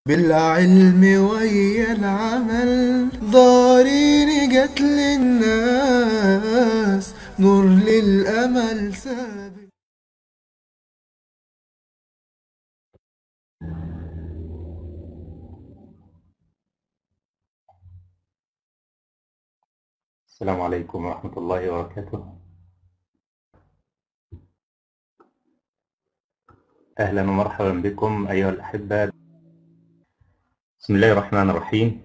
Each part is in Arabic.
بالعلم ويا العمل ضارين جت للناس نور للأمل سابق. السلام عليكم ورحمة الله وبركاته. أهلا ومرحبا بكم أيها الأحبة. بسم الله الرحمن الرحيم،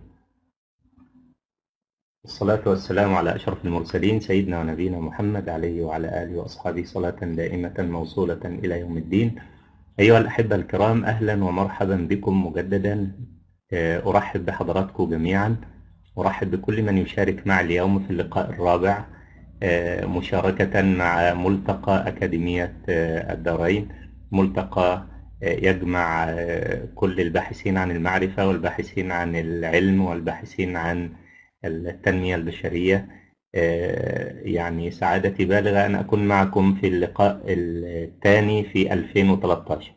والصلاة والسلام على أشرف المرسلين سيدنا ونبينا محمد عليه وعلى آله وأصحابه صلاة دائمة موصولة إلى يوم الدين. أيها الأحبة الكرام، أهلا ومرحبا بكم مجددا. أرحب بحضراتكم جميعا، أرحب بكل من يشارك معي اليوم في اللقاء الرابع مشاركة مع ملتقى أكاديمية الدارين، ملتقى يجمع كل الباحثين عن المعرفة والباحثين عن العلم والباحثين عن التنمية البشرية. يعني سعادتي بالغة أن أكون معكم في اللقاء الثاني في 2013.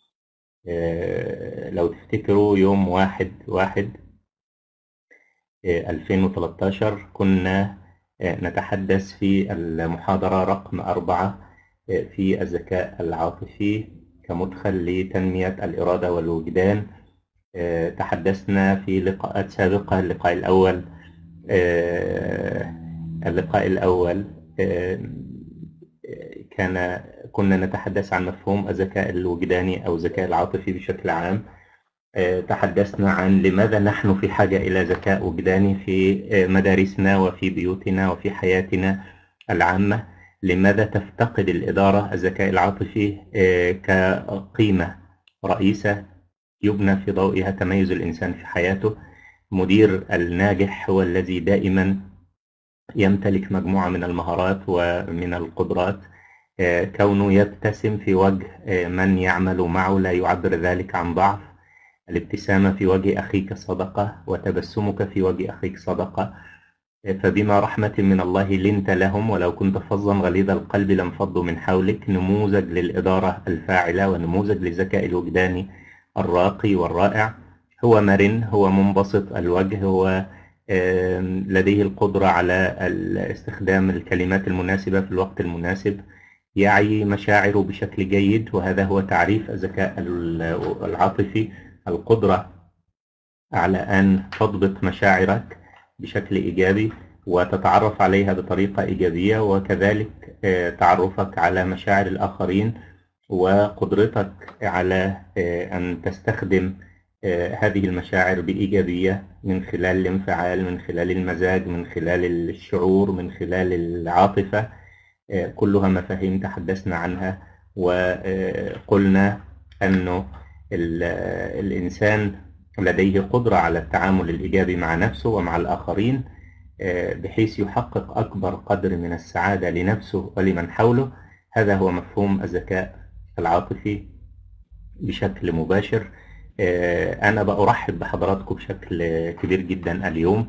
لو تفتكروا يوم 1/1/2013 كنا نتحدث في المحاضرة رقم 4 في الذكاء العاطفي كمدخل لتنمية الإرادة والوجدان. تحدثنا في لقاءات سابقة. اللقاء الأول كنا نتحدث عن مفهوم الذكاء الوجداني أو الذكاء العاطفي بشكل عام. تحدثنا عن لماذا نحن في حاجة إلى ذكاء وجداني في مدارسنا وفي بيوتنا وفي حياتنا العامة. لماذا تفتقد الإدارة الذكاء العاطفي كقيمة رئيسة يبنى في ضوئها تميز الإنسان في حياته. مدير الناجح هو الذي دائما يمتلك مجموعة من المهارات ومن القدرات. كونه يبتسم في وجه من يعمل معه لا يعبر ذلك عن ضعف. الابتسامة في وجه أخيك صدقة، وتبسمك في وجه أخيك صدقة. فبما رحمة من الله لنت لهم، ولو كنت فظا غليظ القلب لانفضوا من حولك. نموذج للإدارة الفاعلة ونموذج للذكاء الوجداني الراقي والرائع. هو مرن، هو منبسط الوجه، هو لديه القدرة على استخدام الكلمات المناسبة في الوقت المناسب، يعي مشاعره بشكل جيد. وهذا هو تعريف الذكاء العاطفي: القدرة على أن تضبط مشاعرك بشكل إيجابي وتتعرف عليها بطريقة إيجابية، وكذلك تعرفك على مشاعر الآخرين وقدرتك على أن تستخدم هذه المشاعر بإيجابية من خلال الانفعال، من خلال المزاج، من خلال الشعور، من خلال العاطفة. كلها مفاهيم تحدثنا عنها، وقلنا أنه الإنسان لديه قدرة على التعامل الإيجابي مع نفسه ومع الآخرين بحيث يحقق أكبر قدر من السعادة لنفسه ولمن حوله. هذا هو مفهوم الذكاء العاطفي بشكل مباشر. أنا برحب بحضراتكم بشكل كبير جدا اليوم.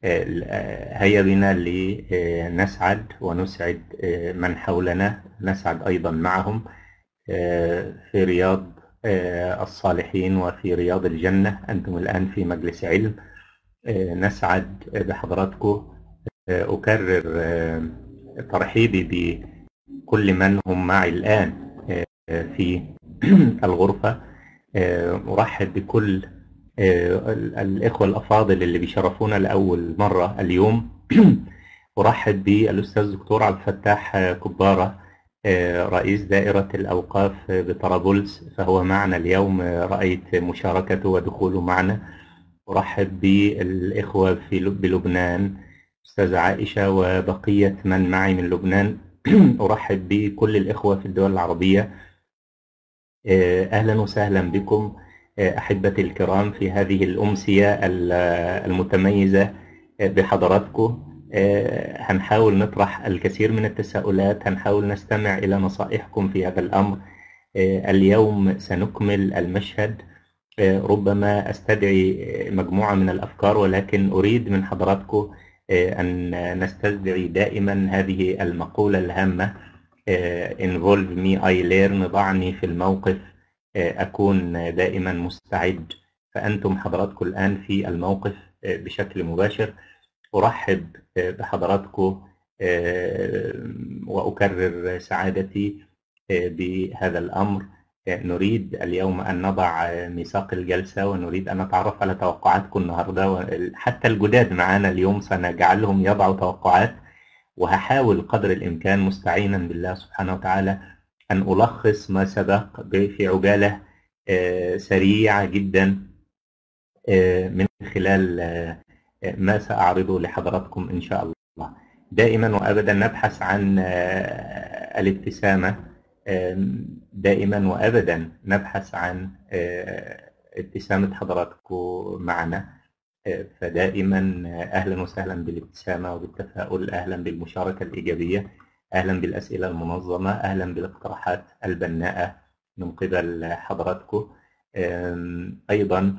هيا بنا لنسعد ونسعد من حولنا، نسعد أيضا معهم في رياض الصالحين وفي رياض الجنة. أنتم الآن في مجلس علم. نسعد بحضراتكم. أكرر ترحيبي بكل من هم معي الآن في الغرفة. أرحب بكل الإخوة الأفاضل اللي بيشرفونا لأول مرة اليوم. أرحب بالأستاذ الدكتور عبد الفتاح كبارة، رئيس دائرة الأوقاف بطرابلس، فهو معنا اليوم. رأيت مشاركته ودخوله معنا. أرحب بالإخوة بلبنان، أستاذة عائشة وبقية من معي من لبنان. أرحب بكل الإخوة في الدول العربية. أهلا وسهلا بكم أحبتي الكرام في هذه الأمسية المتميزة بحضراتكم. هنحاول نطرح الكثير من التساؤلات، هنحاول نستمع إلى نصائحكم في هذا الأمر. اليوم سنكمل المشهد. ربما أستدعي مجموعة من الأفكار، ولكن أريد من حضراتكم أن نستدعي دائما هذه المقولة الهامة: involve me I learn. ضعني في الموقف، أكون دائما مستعد فأنتم حضراتكم الآن في الموقف بشكل مباشر. أرحب بحضراتكم وأكرر سعادتي بهذا الأمر. نريد اليوم أن نضع ميثاق الجلسة، ونريد أن نتعرف على توقعاتكم النهاردة. حتى الجداد معنا اليوم سنجعلهم يضعوا توقعات، وهحاول قدر الإمكان مستعينا بالله سبحانه وتعالى أن ألخص ما سبق في عجالة سريعة جدا من خلال ما سأعرضه لحضراتكم إن شاء الله. دائما وأبدا نبحث عن الابتسامة، دائما وأبدا نبحث عن ابتسامة حضراتكم معنا، فدائما أهلا وسهلا بالابتسامة وبالتفاؤل، أهلا بالمشاركة الإيجابية، أهلا بالأسئلة المنظمة، أهلا بالاقتراحات البناءة من قبل حضراتكم. أيضا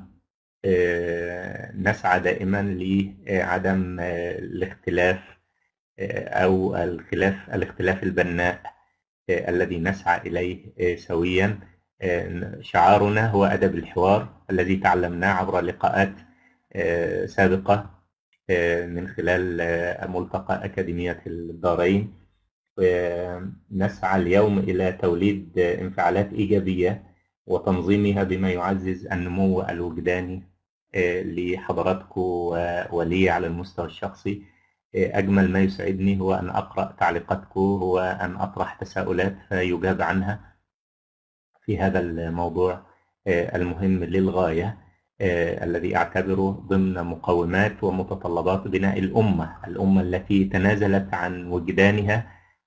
نسعى دائما لعدم الاختلاف أو الاختلاف البناء الذي نسعى إليه سويا. شعارنا هو أدب الحوار الذي تعلمناه عبر لقاءات سابقة من خلال ملتقى أكاديمية الدارين. نسعى اليوم إلى توليد انفعالات إيجابية وتنظيمها بما يعزز النمو الوجداني لحضراتكم ولي على المستوى الشخصي. أجمل ما يسعدني هو أن أقرأ تعليقاتكم، هو أن أطرح تساؤلات فيجاب عنها في هذا الموضوع المهم للغاية، الذي أعتبره ضمن مقومات ومتطلبات بناء الأمة التي تنازلت عن وجدانها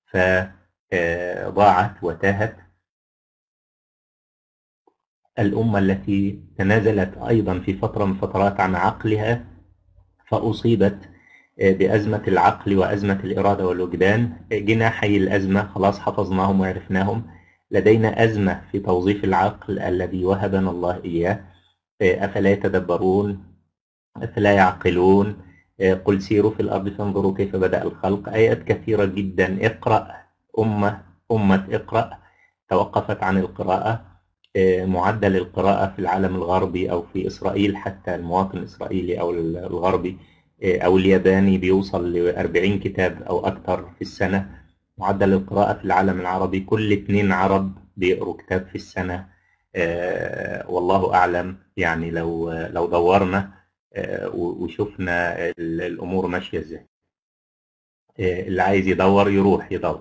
فضاعت وتاهت، الأمة التي تنازلت أيضا في فترة من فترات عن عقلها فأصيبت بأزمة العقل وأزمة الإرادة والوجدان. جناحي الأزمة خلاص حفظناهم وعرفناهم، لدينا أزمة في توظيف العقل الذي وهبنا الله إياه. أفلا يتدبرون؟ أفلا يعقلون؟ قل سيروا في الأرض فانظروا كيف بدأ الخلق. آيات كثيرة جدا. اقرأ أمة اقرأ توقفت عن القراءة. معدل القراءة في العالم الغربي أو في إسرائيل، حتى المواطن الإسرائيلي أو الغربي أو الياباني بيوصل ل40 كتاب أو أكثر في السنة. معدل القراءة في العالم العربي كل 2 عرب بيقروا كتاب في السنة. والله أعلم، يعني لو دورنا وشفنا الأمور ماشية إزاي. اللي عايز يدور يروح يدور.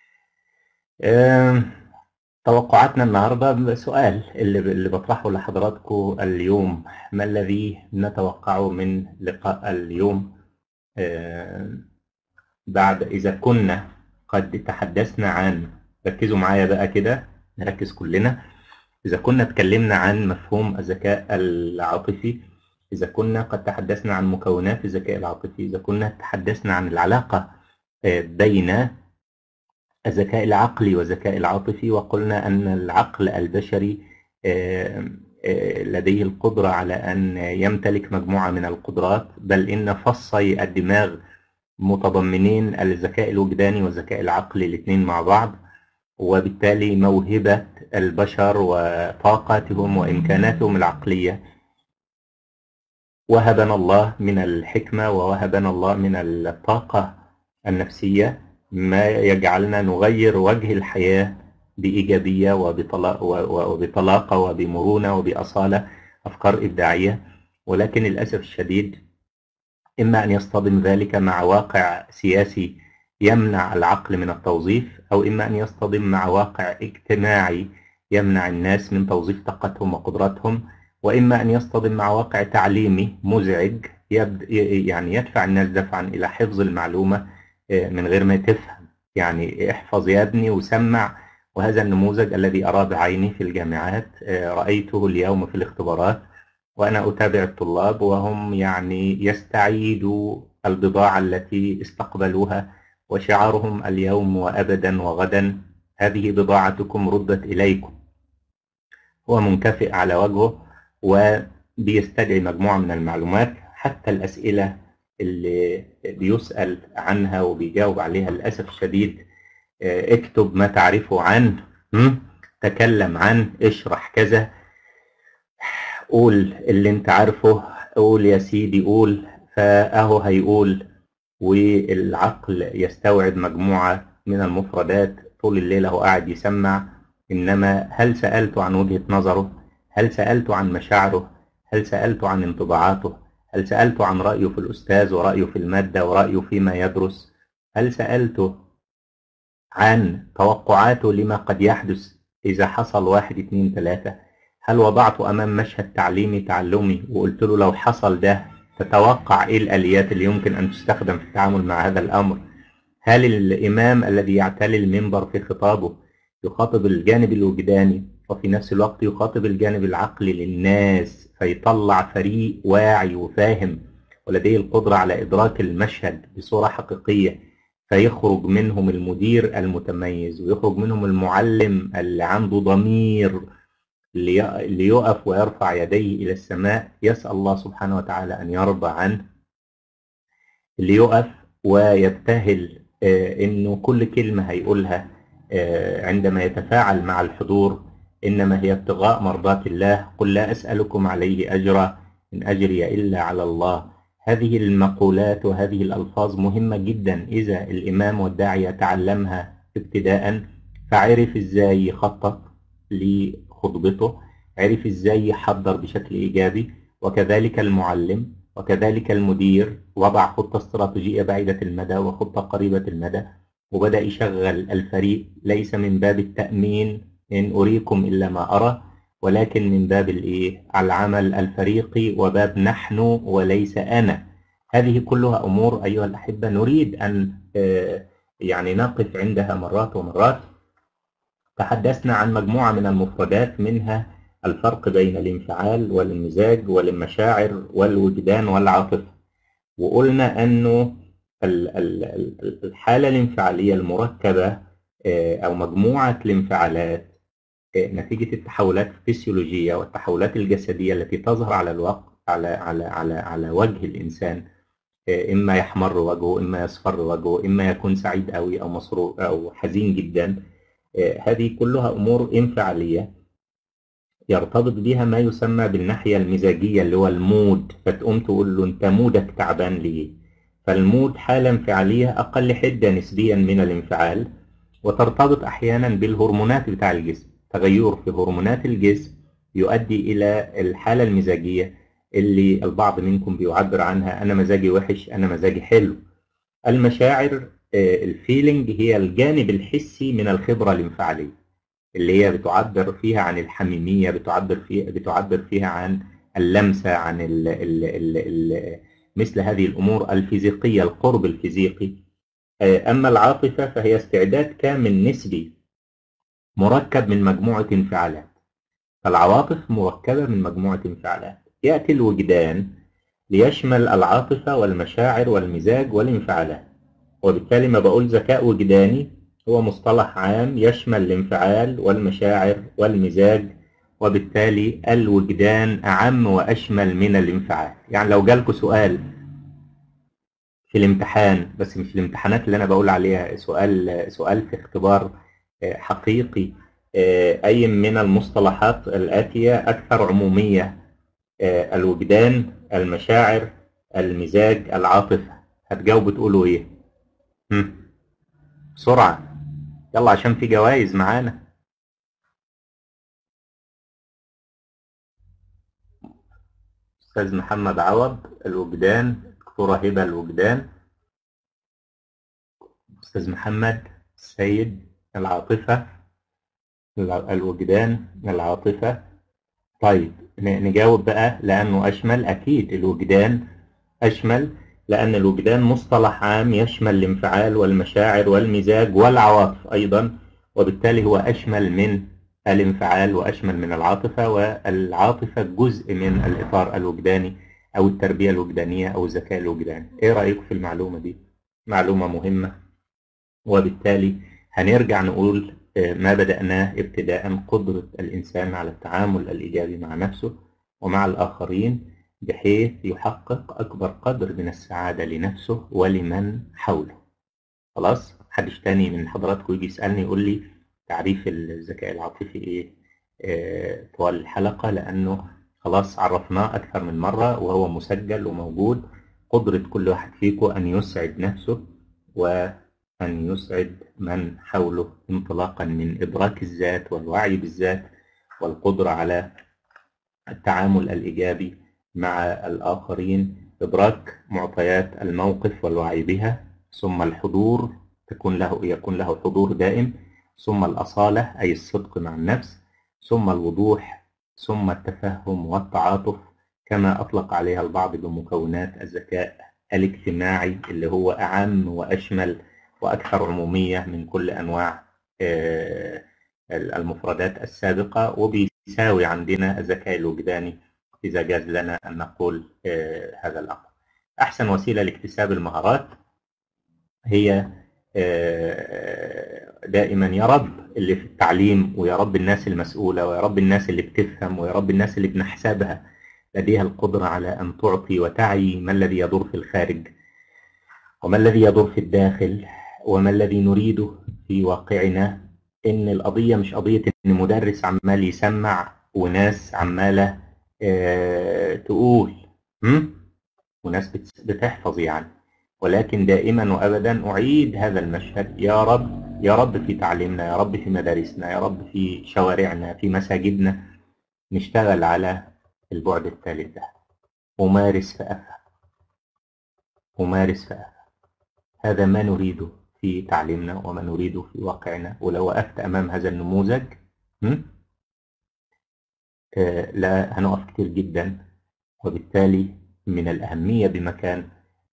توقعاتنا النهاردة سؤال اللي بطرحه لحضراتكم اليوم: ما الذي نتوقعه من لقاء اليوم بعد إذا كنا قد تحدثنا عن، ركزوا معايا بقى كده نركز كلنا، إذا كنا اتكلمنا عن مفهوم الذكاء العاطفي، إذا كنا قد تحدثنا عن مكونات الذكاء العاطفي، إذا كنا تحدثنا عن العلاقة بين الذكاء العقلي والذكاء العاطفي، وقلنا أن العقل البشري لديه القدرة على أن يمتلك مجموعة من القدرات، بل إن فصي الدماغ متضمنين الذكاء الوجداني والذكاء العقلي الاثنين مع بعض، وبالتالي موهبة البشر وطاقاتهم وإمكاناتهم العقلية وهبنا الله من الحكمة ووهبنا الله من الطاقة النفسية ما يجعلنا نغير وجه الحياة بإيجابية وبطلاقة وبمرونة وبأصالة، أفكار إبداعية. ولكن للأسف الشديد إما أن يصطدم ذلك مع واقع سياسي يمنع العقل من التوظيف، أو إما أن يصطدم مع واقع اجتماعي يمنع الناس من توظيف طاقتهم وقدراتهم، وإما أن يصطدم مع واقع تعليمي مزعج يعني يدفع الناس دفعا إلى حفظ المعلومة من غير ما تفهم، يعني احفظ يا ابني وسمع. وهذا النموذج الذي أراه بعيني في الجامعات رأيته اليوم في الاختبارات، وأنا أتابع الطلاب وهم يعني يستعيدوا البضاعة التي استقبلوها، وشعارهم اليوم وأبدا وغدا: هذه بضاعتكم ردت إليكم. هو منكفئ على وجهه وبيستدعي مجموعة من المعلومات، حتى الأسئلة اللي بيسأل عنها وبيجاوب عليها للأسف الشديد: اكتب ما تعرفه عن، تكلم عن، اشرح كذا. قول اللي انت عارفه، قول يا سيدي قول. فأهو هيقول، والعقل يستوعب مجموعة من المفردات طول الليل هو قاعد يسمع، إنما هل سألت عن وجهة نظره؟ هل سألت عن مشاعره؟ هل سألت عن انطباعاته؟ هل سألت عن رأيه في الأستاذ ورأيه في المادة ورأيه فيما يدرس؟ هل سألت عن توقعاته لما قد يحدث إذا حصل واحد اتنين تلاتة؟ هل وضعت أمام مشهد تعليمي تعلمي وقلت له لو حصل ده تتوقع إيه الآليات اللي يمكن أن تستخدم في التعامل مع هذا الأمر؟ هل الإمام الذي يعتلي المنبر في خطابه يخاطب الجانب الوجداني وفي نفس الوقت يخاطب الجانب العقلي للناس فيطلع فريق واعي وفاهم ولديه القدرة على إدراك المشهد بصورة حقيقية، فيخرج منهم المدير المتميز ويخرج منهم المعلم اللي عنده ضمير اللي يقف ويرفع يديه إلى السماء يسأل الله سبحانه وتعالى أن يرضى عنه، اللي يقف ويبتهل إنه كل كلمة هيقولها عندما يتفاعل مع الحضور إنما هي ابتغاء مرضات الله. قل لا أسألكم عليه أجرا إن أجري إلا على الله. هذه المقولات وهذه الألفاظ مهمة جدا إذا الإمام والداعية تعلمها ابتداء، فعرف إزاي يخطط لخطبته، عرف إزاي يحضر بشكل إيجابي، وكذلك المعلم وكذلك المدير وضع خطة استراتيجية بعيدة المدى وخطة قريبة المدى، وبدأ يشغل الفريق ليس من باب التأمين إن أريكم إلا ما أرى، ولكن من باب العمل الفريقي وباب نحن وليس أنا. هذه كلها أمور أيها الأحبة نريد أن يعني نقف عندها مرات ومرات. تحدثنا عن مجموعة من المفردات منها الفرق بين الانفعال والمزاج والمشاعر والوجدان والعاطفة، وقلنا أنه الحالة الانفعالية المركبة أو مجموعة الانفعالات نتيجة التحولات الفسيولوجية والتحولات الجسدية التي تظهر على الوقت على وجه الإنسان، إما يحمر وجهه، إما يصفر وجهه، إما يكون سعيد أوي أو مسرور أو حزين جدا. هذه كلها أمور انفعالية يرتبط بها ما يسمى بالناحية المزاجية اللي هو المود، فتقوم تقول له أنت مودك تعبان ليه؟ فالمود حالة انفعالية أقل حدة نسبيا من الانفعال، وترتبط أحيانا بالهرمونات بتاع الجسم. تغير في هرمونات الجسم يؤدي إلى الحالة المزاجية اللي البعض منكم بيعبر عنها أنا مزاجي وحش، أنا مزاجي حلو. المشاعر الفيلينج هي الجانب الحسي من الخبرة الانفعالية اللي هي بتعبر فيها عن الحميمية، بتعبر فيها عن اللمسة، عن مثل هذه الأمور الفيزيقية، القرب الفيزيقي. أما العاطفة فهي استعداد كامل نسبي مركب من مجموعة انفعالات. فالعواطف مركبة من مجموعة انفعالات. يأتي الوجدان ليشمل العاطفة والمشاعر والمزاج والانفعالات، وبالتالي ما بقول ذكاء وجداني هو مصطلح عام يشمل الانفعال والمشاعر والمزاج، وبالتالي الوجدان أعم وأشمل من الانفعال. يعني لو جالكوا سؤال في الامتحان، بس مش الامتحانات اللي أنا بقول عليها، سؤال في اختبار حقيقي، أي من المصطلحات الآتية أكثر عمومية، الوجدان، المشاعر، المزاج، العاطفة، هتجاوبوا تقولوا إيه؟ بسرعة يلا عشان في جوائز معانا. أستاذ محمد عوض الوجدان، دكتورة هبة الوجدان، أستاذ محمد السيد العاطفة، الوجدان، العاطفة. طيب نجاوب بقى لأنه أشمل. أكيد الوجدان أشمل لأن الوجدان مصطلح عام يشمل الانفعال والمشاعر والمزاج والعواطف أيضا، وبالتالي هو أشمل من الانفعال وأشمل من العاطفة، والعاطفة جزء من الإطار الوجداني أو التربية الوجدانية أو الذكاء الوجداني. إيه رأيكم في المعلومة دي؟ معلومة مهمة. وبالتالي هنرجع نقول ما بدأناه ابتداء، قدرة الإنسان على التعامل الإيجابي مع نفسه ومع الآخرين بحيث يحقق أكبر قدر من السعادة لنفسه ولمن حوله. خلاص؟ محدش تاني من حضراتكم يجي يسألني يقول لي تعريف الذكاء العاطفي إيه طوال الحلقة، لأنه خلاص عرفناه أكثر من مرة وهو مسجل وموجود. قدرة كل واحد فيكم أن يسعد نفسه وأن يسعد من حوله، انطلاقا من إدراك الذات والوعي بالذات والقدرة على التعامل الإيجابي مع الآخرين، إدراك معطيات الموقف والوعي بها، ثم الحضور يكون له حضور دائم، ثم الأصالة أي الصدق مع النفس، ثم الوضوح، ثم التفهم والتعاطف، كما أطلق عليها البعض بمكونات الذكاء الاجتماعي اللي هو أعم وأشمل وأكثر عمومية من كل أنواع المفردات السابقة، وبيساوي عندنا الذكاء الوجداني إذا جاز لنا أن نقول هذا الأمر. أحسن وسيلة لاكتساب المهارات هي دائما يا رب اللي في التعليم، ويا رب الناس المسؤولة، ويا رب الناس اللي بتفهم، ويا رب الناس اللي بنحسبها لديها القدرة على أن تعطي وتعي ما الذي يدور في الخارج وما الذي يدور في الداخل وما الذي نريده في واقعنا. إن القضية مش قضية إن مدرس عمال يسمع وناس عمالة تقول وناس بتحفظ يعني، ولكن دائما وأبدا أعيد هذا المشهد: يا رب يا رب في تعليمنا، يا رب في مدارسنا، يا رب في شوارعنا، في مساجدنا، نشتغل على البعد الثالث ده. أمارس فأفهم، أمارس فأفهم، هذا ما نريده في تعليمنا وما نريده في واقعنا. ولو وقفت أمام هذا النموذج لا هنقف كتير جدا، وبالتالي من الأهمية بمكان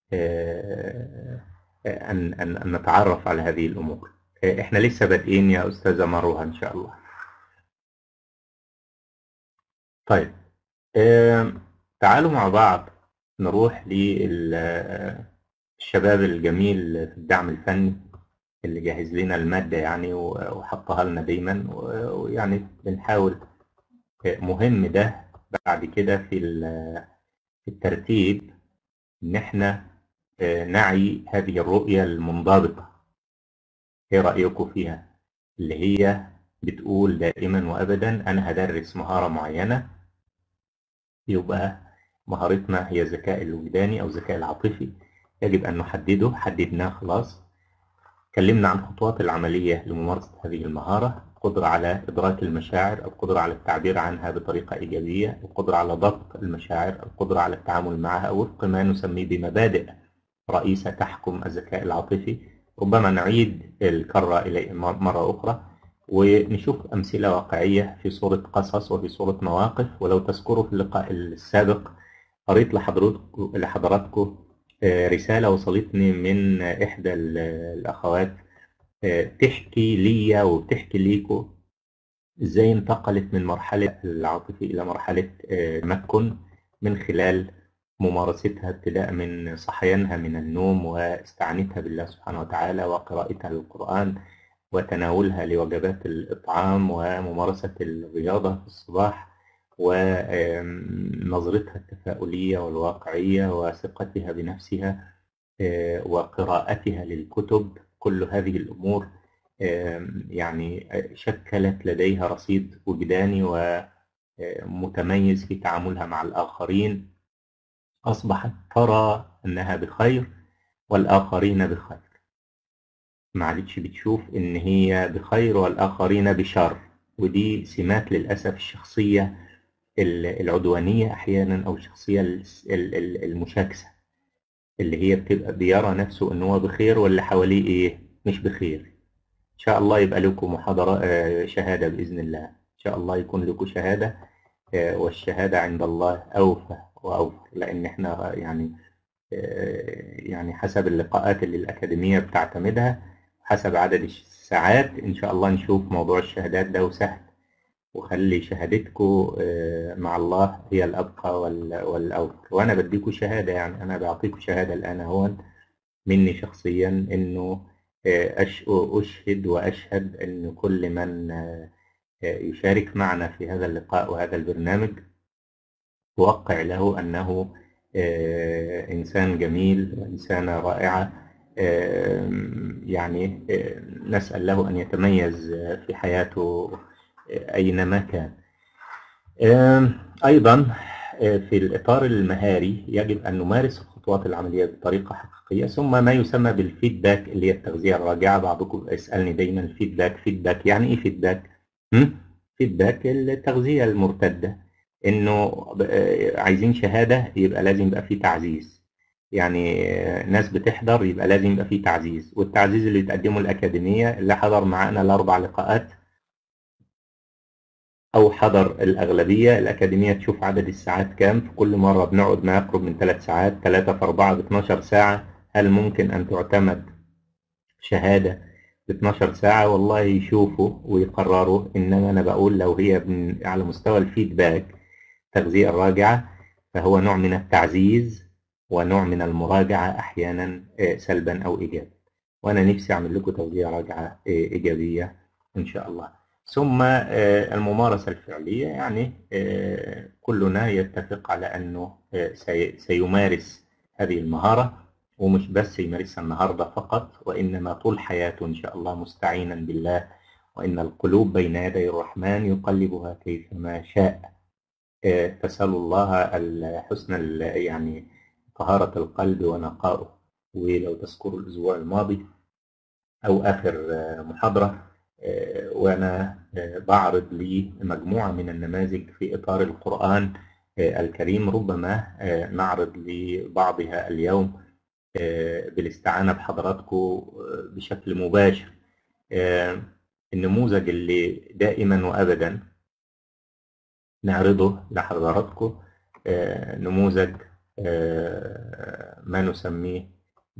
أن نتعرف على هذه الأمور. إحنا لسه بادئين يا أستاذة مروة إن شاء الله. طيب تعالوا مع بعض نروح للشباب الجميل في الدعم الفني اللي جهز لنا المادة يعني وحطها لنا دايما، ويعني بنحاول مهم ده بعد كده في الترتيب إن إحنا نعي هذه الرؤية المنضبطة. إيه رأيكم فيها؟ اللي هي بتقول دائما وأبدا أنا هدرس مهارة معينة، يبقى مهارتنا هي الذكاء الوجداني أو الذكاء العاطفي، يجب أن نحدده، حددناه خلاص. اتكلمنا عن خطوات العملية لممارسة هذه المهارة: القدرة على إدراك المشاعر، القدرة على التعبير عنها بطريقة إيجابية، القدرة على ضبط المشاعر، القدرة على التعامل معها وفق ما نسميه بمبادئ رئيسة تحكم الذكاء العاطفي. ربما نعيد الكرة إليه مرة أخرى ونشوف أمثلة واقعية في صورة قصص وفي صورة مواقف. ولو تذكروا في اللقاء السابق قريت لحضراتكم رسالة وصلتني من إحدى الأخوات تحكي لي وبتحكي ليكم إزاي انتقلت من مرحلة العاطفي إلى مرحلة تمكن من خلال ممارستها، ابتداء من صحيانها من النوم واستعانتها بالله سبحانه وتعالى وقراءتها للقرآن وتناولها لوجبات الإطعام وممارسة الرياضة في الصباح ونظرتها التفاؤلية والواقعية وثقتها بنفسها وقراءتها للكتب. كل هذه الأمور يعني شكلت لديها رصيد وجداني ومتميز في تعاملها مع الآخرين. أصبحت ترى أنها بخير والآخرين بخير، ما عادتش بتشوف إن هي بخير والآخرين بشر. ودي سمات للأسف الشخصية العدوانية أحيانا، أو الشخصية المشاكسة، اللي هي بتبقى بيرى نفسه إن هو بخير واللي حواليه إيه مش بخير. إن شاء الله يبقى لكم محاضرة شهادة بإذن الله، إن شاء الله يكون لكم شهادة، والشهادة عند الله أوفى وأوفر، لأن إحنا يعني حسب اللقاءات اللي الأكاديمية بتعتمدها، حسب عدد الساعات، إن شاء الله نشوف موضوع الشهادات ده وسهل، وخلي شهادتكم مع الله هي الأبقى والأوفر. وأنا بديكم شهادة، يعني أنا بعطيكم شهادة الآن هون مني شخصيا إنه أشهد وأشهد إن كل من يشارك معنا في هذا اللقاء وهذا البرنامج توقع له أنه إنسان جميل وإنسانة رائعة، يعني نسأل له أن يتميز في حياته أينما كان. أيضا في الإطار المهاري يجب أن نمارس الخطوات العملية بطريقة حقيقية، ثم ما يسمى بالفيدباك اللي هي التغذية الراجعة. بعضكم يسألني دايما الفيدباك يعني إيه فيدباك؟ فيدباك التغذية المرتدة، إنه عايزين شهادة يبقى لازم يبقى فيه تعزيز، يعني ناس بتحضر يبقى لازم يبقى فيه تعزيز، والتعزيز اللي بتقدمه الأكاديمية اللي حضر معانا الأربع لقاءات أو حضر الأغلبية الأكاديمية تشوف عدد الساعات كام، في كل مرة بنقعد ما يقرب من 3 ساعات، 3 في 4 ب 12 ساعة. هل ممكن أن تعتمد شهادة ب 12 ساعة؟ والله يشوفوا ويقرروا، إنما أنا بقول لو هي على مستوى الفيدباك التغذية الراجعة فهو نوع من التعزيز ونوع من المراجعة أحيانا سلبا أو إيجابا، وأنا نفسي أعمل لكم تغذية راجعة إيجابية إن شاء الله. ثم الممارسة الفعلية، يعني كلنا يتفق على أنه سيمارس هذه المهارة، ومش بس يمارسها النهاردة فقط، وإنما طول حياته إن شاء الله مستعينا بالله، وإن القلوب بين يدي الرحمن يقلبها كيفما شاء. فسألوا الله حسن يعني طهارة القلب ونقائه. ولو تذكروا الأسبوع الماضي أو آخر محاضرة وأنا بعرض لي مجموعة من النماذج في إطار القرآن الكريم، ربما نعرض لبعضها اليوم بالاستعانة بحضراتكم بشكل مباشر. النموذج اللي دائما وأبدا نعرضه لحضراتكم نموذج ما نسميه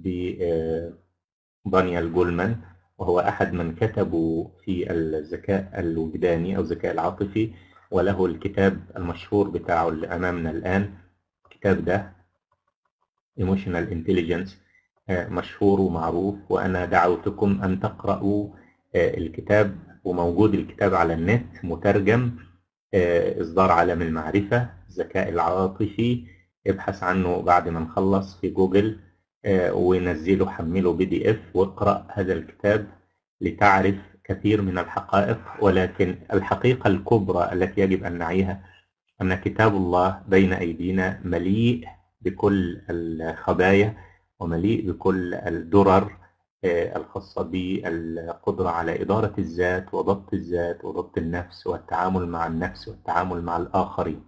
بدانيال جولمان، وهو أحد من كتبوا في الذكاء الوجداني أو الذكاء العاطفي، وله الكتاب المشهور بتاعه اللي أمامنا الآن. الكتاب ده Emotional Intelligence مشهور ومعروف، وأنا دعوتكم أن تقرأوا الكتاب، وموجود الكتاب على النت مترجم، إصدار عالم المعرفة الذكاء العاطفي. ابحث عنه بعد ما نخلص في جوجل ونزله، حمله PDF واقرأ هذا الكتاب لتعرف كثير من الحقائق. ولكن الحقيقة الكبرى التي يجب أن نعيها أن كتاب الله بين أيدينا مليء بكل الخبايا ومليء بكل الدرر الخاصة بالقدرة على إدارة الذات وضبط الذات وضبط النفس والتعامل مع النفس والتعامل مع الآخرين.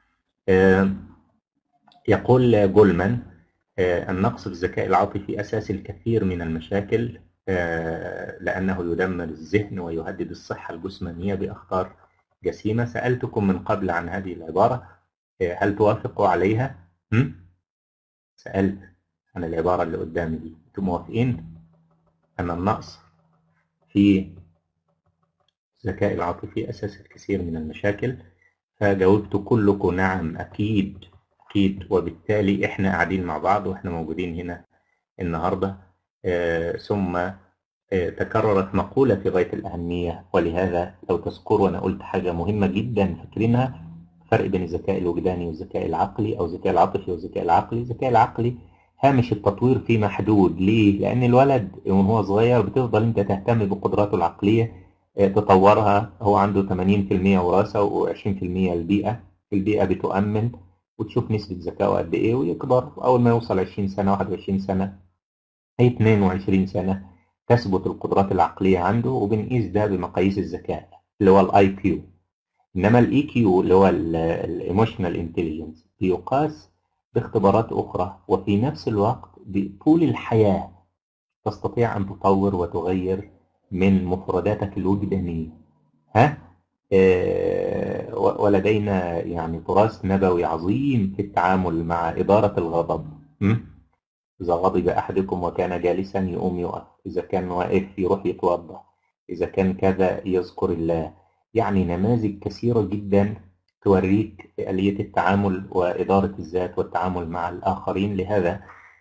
يقول جولمان النقص في الذكاء العاطفي أساس الكثير من المشاكل، لأنه يدمر الذهن ويهدد الصحة الجسمانية بأخطار جسيمة. سألتكم من قبل عن هذه العبارة، هل توافقوا عليها؟ سألت عن العبارة اللي قدامي دي، أنتم موافقين أن النقص في الذكاء العاطفي أساس الكثير من المشاكل؟ فجاوبت كلكم نعم أكيد أكيد، وبالتالي إحنا قاعدين مع بعض وإحنا موجودين هنا النهاردة. ثم تكررت مقولة في غاية الأهمية، ولهذا لو تذكروا أنا قلت حاجة مهمة جدا فاكرينها، فرق بين الذكاء الوجداني والذكاء العقلي، أو الذكاء العاطفي والذكاء العقلي. الذكاء العقلي هامش التطوير فيه محدود. ليه؟ لأن الولد وهو صغير بتفضل أنت تهتم بقدراته العقلية تطورها، هو عنده 80% وراثة و20% البيئة بتؤمن، وتشوف نسبة ذكائه قد إيه، ويكبر أول ما يوصل 20 سنة 21 سنة أي 22 سنة تثبت القدرات العقلية عنده، وبنقيس ده بمقاييس الذكاء اللي هو الاي كيو. انما الاي كيو اللي هو الايموشنال انتليجنس بيقاس باختبارات اخرى، وفي نفس الوقت بطول الحياة تستطيع ان تطور وتغير من مفرداتك الوجدانية. ولدينا يعني تراث نبوي عظيم في التعامل مع إدارة الغضب. إذا غضب أحدكم وكان جالسا يقوم يقف، إذا كان واقف يروح يتوضأ، إذا كان كذا يذكر الله. يعني نماذج كثيرة جدا توريك آلية التعامل وإدارة الذات والتعامل مع الآخرين. لهذا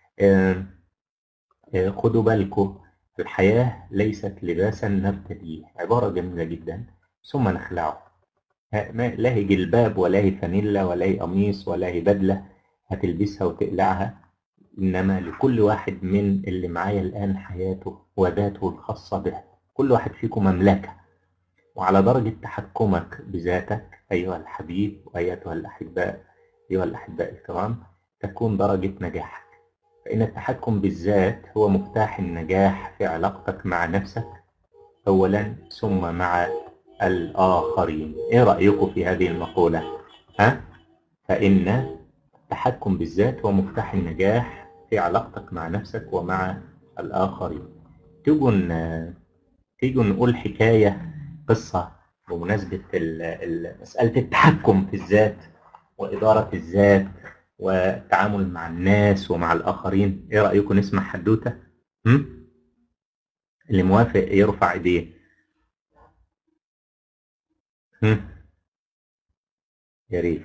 خدوا بالكم، الحياة ليست لباسا نرتديه، عبارة جميلة جدا، ثم نخلعه. لا هي جلباب ولا هي فانيلا ولا هي قميص ولا هي بدلة هتلبسها وتقلعها، إنما لكل واحد من اللي معايا الآن حياته وذاته الخاصة به. كل واحد فيكم مملكة، وعلى درجة تحكمك بذاتك أيها الحبيب وأيتها الأحباء، أيها الأحباء الكرام، تكون درجة نجاحك. فإن التحكم بالذات هو مفتاح النجاح في علاقتك مع نفسك أولا، ثم مع الآخرين. إيه رأيكم في هذه المقولة؟ فإن التحكم بالذات هو مفتاح النجاح في علاقتك مع نفسك ومع الآخرين. تيجوا نقول حكاية، قصة بمناسبة مسألة التحكم في الذات وإدارة الذات والتعامل مع الناس ومع الآخرين. إيه رأيكم نسمع حدوتة؟ اللي موافق يرفع إيديه. يا ريت.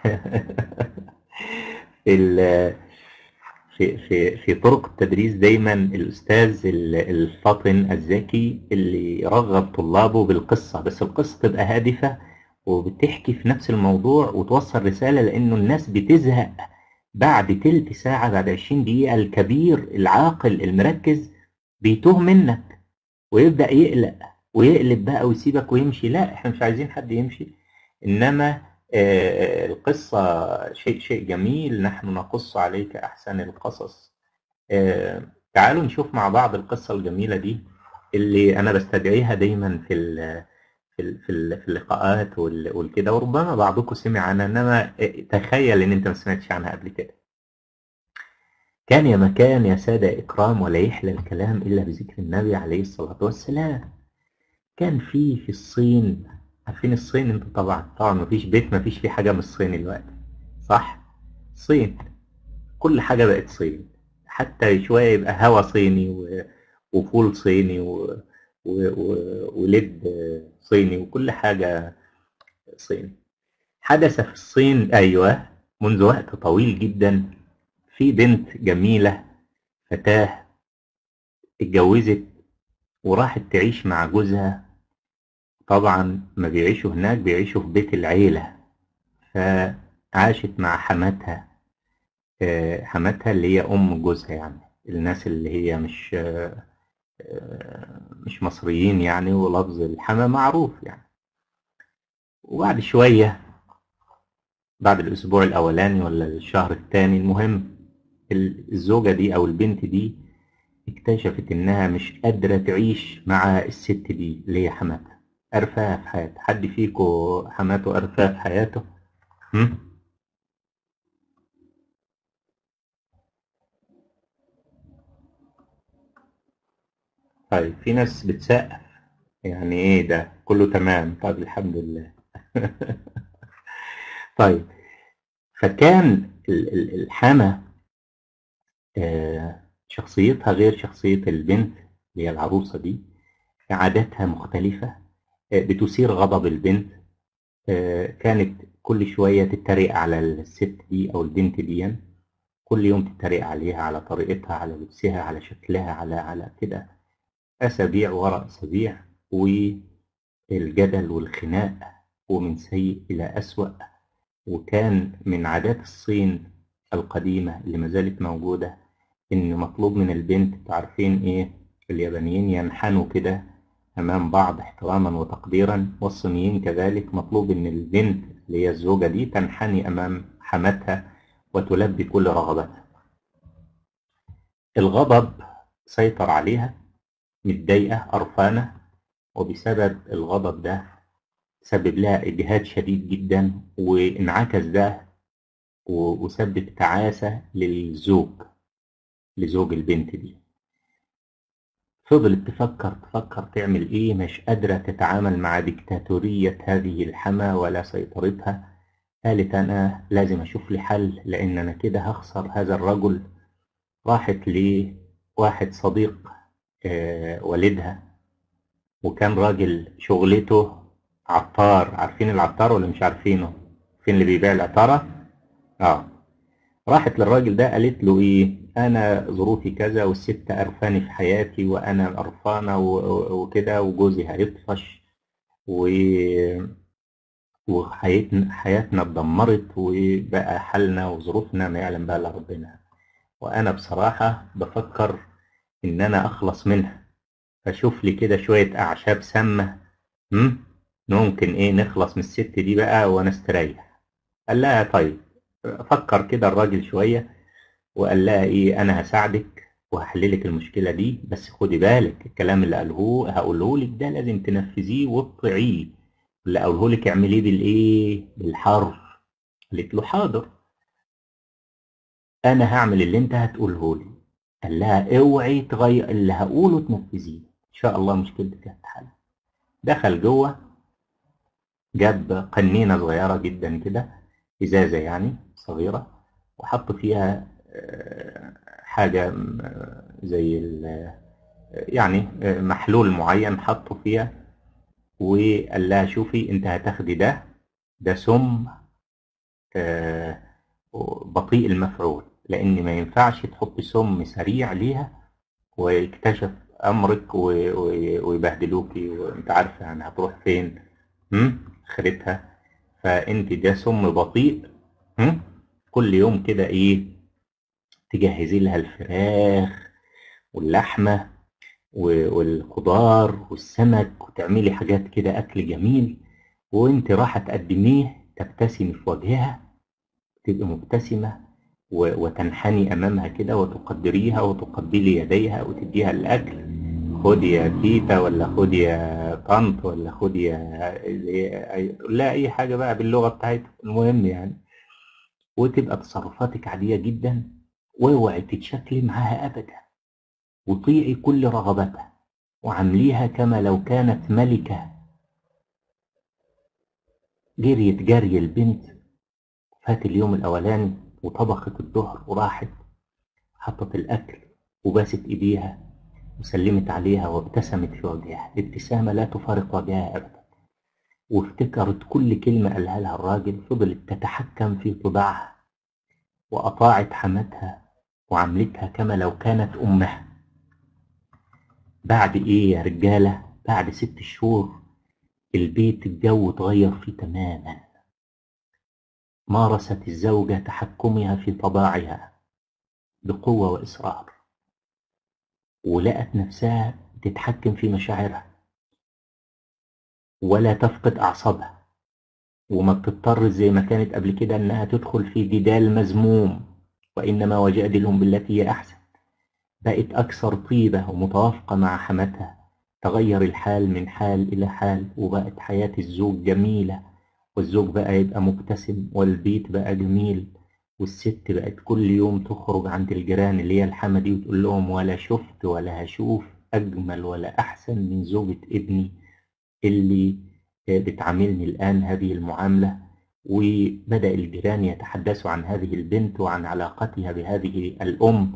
في طرق التدريس دايما الأستاذ الفطن الذكي اللي يرغب طلابه بالقصة، بس القصة تبقى هادفة وبتحكي في نفس الموضوع وتوصل رسالة، لأنه الناس بتزهق بعد تلت ساعة، بعد 20 دقيقة. الكبير العاقل المركز بيتوه منك ويبدأ يقلق ويقلب بقى ويسيبك ويمشي. لا، احنا مش عايزين حد يمشي، إنما القصة شيء جميل، نحن نقص عليك أحسن القصص. تعالوا نشوف مع بعض القصة الجميلة دي اللي أنا بستدعيها دايما في اللقاءات والكده، وربما بعضكم سمع عنها، إنما تخيل إن أنت ما سمعتش عنها قبل كده. كان يا مكان يا سادة إكرام، ولا يحلى الكلام إلا بذكر النبي عليه الصلاة والسلام. كان في الصين، عارفين الصين انتوا؟ طبعا مفيش بيت مفيش فيه حاجة من الصين دلوقتي، صح؟ صين، كل حاجة بقت صين، حتى شوية يبقى هوا صيني وفول صيني ولد صيني وكل حاجة صيني. حدث في الصين، أيوة، منذ وقت طويل جدا، في بنت جميلة، فتاة، اتجوزت وراحت تعيش مع جوزها. طبعا ما بيعيشوا هناك، بيعيشوا في بيت العيلة. فعاشت مع حماتها، حماتها اللي هي أم جوزها، يعني الناس اللي هي مش مصريين يعني، ولفظ الحما معروف يعني. وبعد شوية، بعد الأسبوع الأولاني ولا الشهر الثاني، المهم الزوجة دي أو البنت دي اكتشفت إنها مش قادرة تعيش مع الست دي اللي هي حماتها. قرفاها في حياتها. حد فيكو حماته قرفاه في حياته؟ طيب، في ناس بتسقف، يعني ايه ده؟ كله تمام؟ طيب الحمد لله. طيب، فكان الحما شخصيتها غير شخصية البنت اللي هي العروسة دي. عاداتها مختلفة، بتثير غضب البنت. كانت كل شوية تتريق على الست دي أو البنت دي، كل يوم تتريق عليها، على طريقتها، على لبسها، على شكلها، على كده. أسابيع وراء أسابيع، والجدل والخناق، ومن سيء إلى أسوأ. وكان من عادات الصين القديمة اللي ما زالت موجودة إن مطلوب من البنت، تعرفين إيه؟ اليابانيين ينحنوا كده أمام بعض احتراما وتقديرا، والصينيين كذلك. مطلوب إن البنت اللي هي الزوجة دي تنحني أمام حماتها وتلبي كل رغبتها. الغضب سيطر عليها، متضايقة قرفانة، وبسبب الغضب ده سبب لها إجهاد شديد جدا، وانعكس ده وسبب تعاسة لزوج البنت دي. فضلت تفكر تعمل ايه، مش قادرة تتعامل مع ديكتاتورية هذه الحما ولا سيطرتها. قالت انا لازم اشوف لي حل، لان انا كده هخسر هذا الرجل. راحت لواحد صديق والدها، وكان راجل شغلته عطار. عارفين العطار ولا مش عارفينه؟ فين اللي بيبيع العطارة؟ راحت للراجل ده قالت له ايه، انا ظروفي كذا، والست قرفاني في حياتي، وانا قرفانه وكده، وجوزي هيطفش، وحياتنا اتدمرت، وبقى حالنا وظروفنا ما يعلم بها الا ربنا. وانا بصراحه بفكر ان انا اخلص منها، فشوف لي كده شويه اعشاب سامه ممكن ايه نخلص من الست دي بقى وانا استريح. قال لها طيب. فكر كده الراجل شوية وقال لها ايه، انا هساعدك وهحللك المشكلة دي، بس خدي بالك الكلام اللي هقوله لك ده لازم تنفذيه وتطيعيه. اللي اقوله لك اعمليه بالايه، بالحرف. قالت له حاضر، انا هعمل اللي انت هتقوله لي. قال لها اوعي تغير اللي هقوله تنفذيه، ان شاء الله مشكلتك هتتحل. دخل جوه، جاب قنينة صغيرة جدا كده، ازازة يعني صغيرة، وحط فيها حاجة زي يعني محلول معين حطه فيها. وقال لها شوفي انت هتاخدي ده سم آه، بطيء المفعول، لان ما ينفعش تحطي سم سريع ليها ويكتشف امرك ويبهدلوكي، وانت عارفه يعني هتروح فين. خدتها. فانت ده سم بطيء. كل يوم كده ايه، تجهزي لها الفراخ واللحمه والخضار والسمك، وتعملي حاجات كده اكل جميل، وانت رايحه تقدميه تبتسمي في وجهها، تبقي مبتسمة وتنحني أمامها كده وتقدريها وتقبلي يديها وتديها الأكل. خدي يا تيتا، ولا خدي يا طنط، ولا خدي لا أي حاجة بقى باللغة بتاعتها، المهم يعني. وتبقى تصرفاتك عادية جدا، واوعي تتشكلي معاها أبدا، وطيعي كل رغبتها، وعامليها كما لو كانت ملكة. جريت جري البنت، فات اليوم الأولاني وطبخت الظهر وراحت حطت الأكل وباست إيديها وسلمت عليها وابتسمت في وجهها ابتسامة لا تفارق وجهها أبدا، وافتكرت كل كلمة قالها لها الراجل. فضلت تتحكم في طباعها وأطاعت حماتها وعملتها كما لو كانت أمها. بعد إيه يا رجالة؟ بعد 6 شهور البيت الجو اتغير فيه تماما. مارست الزوجة تحكمها في طباعها بقوة وإصرار، ولقت نفسها تتحكم في مشاعرها ولا تفقد أعصابها، وما بتضطر زي ما كانت قبل كده إنها تدخل في جدال مذموم، وإنما وجادلهم بالتي هي أحسن. بقت أكثر طيبة ومتوافقة مع حماتها. تغير الحال من حال إلى حال، وبقت حياة الزوج جميلة، والزوج بقى يبقى مبتسم، والبيت بقى جميل. والست بقت كل يوم تخرج عند الجيران اللي هي الحما دي وتقول لهم ولا شفت ولا هشوف أجمل ولا أحسن من زوجة ابني اللي بتعاملني الآن هذه المعاملة. وبدأ الجيران يتحدثوا عن هذه البنت وعن علاقتها بهذه الأم.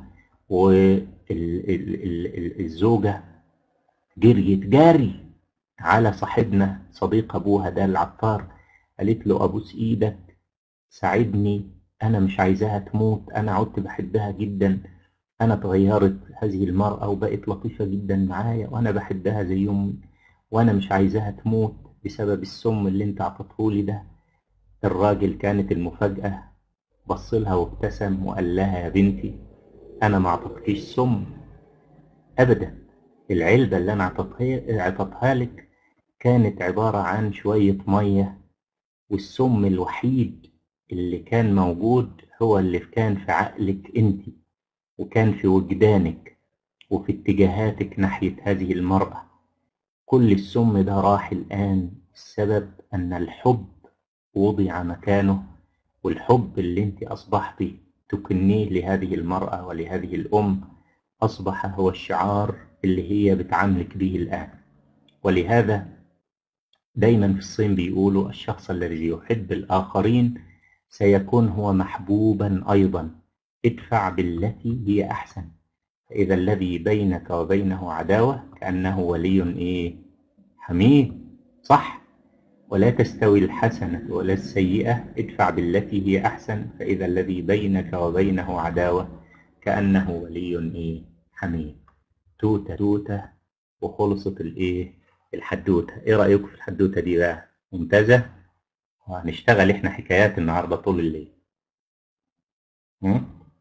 والزوجة جريت جاري على صاحبنا صديق أبوها ده العطار، قالت له أبوس إيدك ساعدني، أنا مش عايزاها تموت، أنا عدت بحبها جدا، أنا اتغيرت هذه المرأة وبقت لطيفة جدا معايا، وأنا بحبها زي أمي، وأنا مش عايزاها تموت بسبب السم اللي أنت عطيتهولي ده. الراجل كانت المفاجأة، بصلها وابتسم وقال لها يا بنتي أنا ما عطيتكيش سم أبدا. العلبة اللي أنا عطيتها لك كانت عبارة عن شوية مية، والسم الوحيد اللي كان موجود هو اللي كان في عقلك أنت، وكان في وجدانك وفي اتجاهاتك ناحية هذه المرأة. كل السم ده راح الآن، السبب أن الحب وضع مكانه، والحب اللي انت أصبحتي تكنيه لهذه المرأة ولهذه الأم أصبح هو الشعار اللي هي بتعاملك به الآن. ولهذا دايما في الصين بيقولوا الشخص الذي يحب الآخرين سيكون هو محبوبا أيضا. ادفع بالتي هي أحسن، فإذا الذي بينك وبينه عداوة كأنه ولي إيه؟ حميد. صح؟ ولا تستوي الحسنة ولا السيئة، ادفع بالتي هي أحسن، فإذا الذي بينك وبينه عداوة كأنه ولي إيه؟ حميد. توتة توتة وخلصت الإيه؟ الحدوتة. إيه رأيكم في الحدوتة دي بقى؟ ممتازة؟ وهنشتغل إحنا حكايات النهاردة طول الليل. م?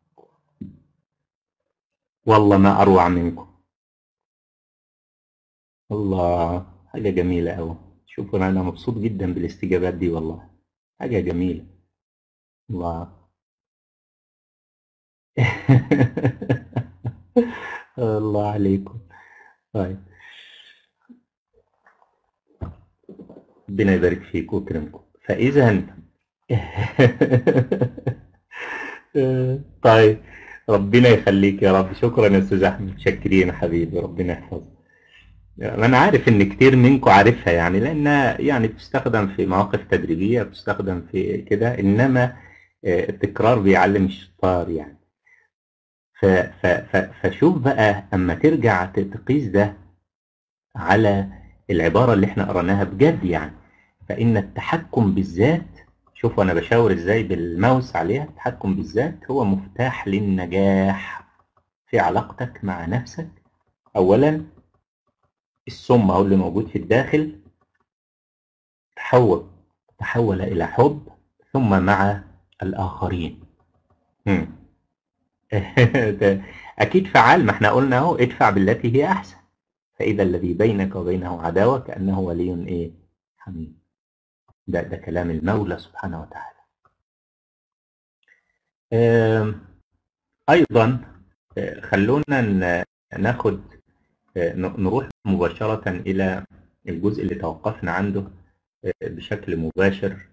والله ما أروع منكم. الله، حاجة جميلة أوي. شوفوا أنا مبسوط جدا بالاستجابات دي والله، حاجة جميلة. الله. الله عليكم. طيب، ربنا يبارك فيك ويكرمكم. فإذا طيب، ربنا يخليك يا رب. شكرا يا أستاذ أحمد، متشكرين يا حبيبي، ربنا يحفظك. أنا عارف إن كتير منكم عارفها يعني، لأنها يعني بتستخدم في مواقف تدريبية، بتستخدم في كده، إنما التكرار بيعلم الشطار يعني. فشوف بقى أما ترجع تقيس ده على العبارة اللي احنا قرأناها بجد يعني. فإن التحكم بالذات، شوفوا أنا بشاور إزاي بالماوس عليها، التحكم بالذات هو مفتاح للنجاح في علاقتك مع نفسك. أولا السم أو اللي موجود في الداخل تحول إلى حب، ثم مع الآخرين. مم. أكيد فعال، ما احنا قلنا أهو ادفع بالتي هي أحسن، فإذا الذي بينك وبينه عداوة كأنه ولي إيه حميم. ده كلام المولى سبحانه وتعالى. أيضا خلونا ناخد نروح مباشرة إلى الجزء اللي توقفنا عنده بشكل مباشر.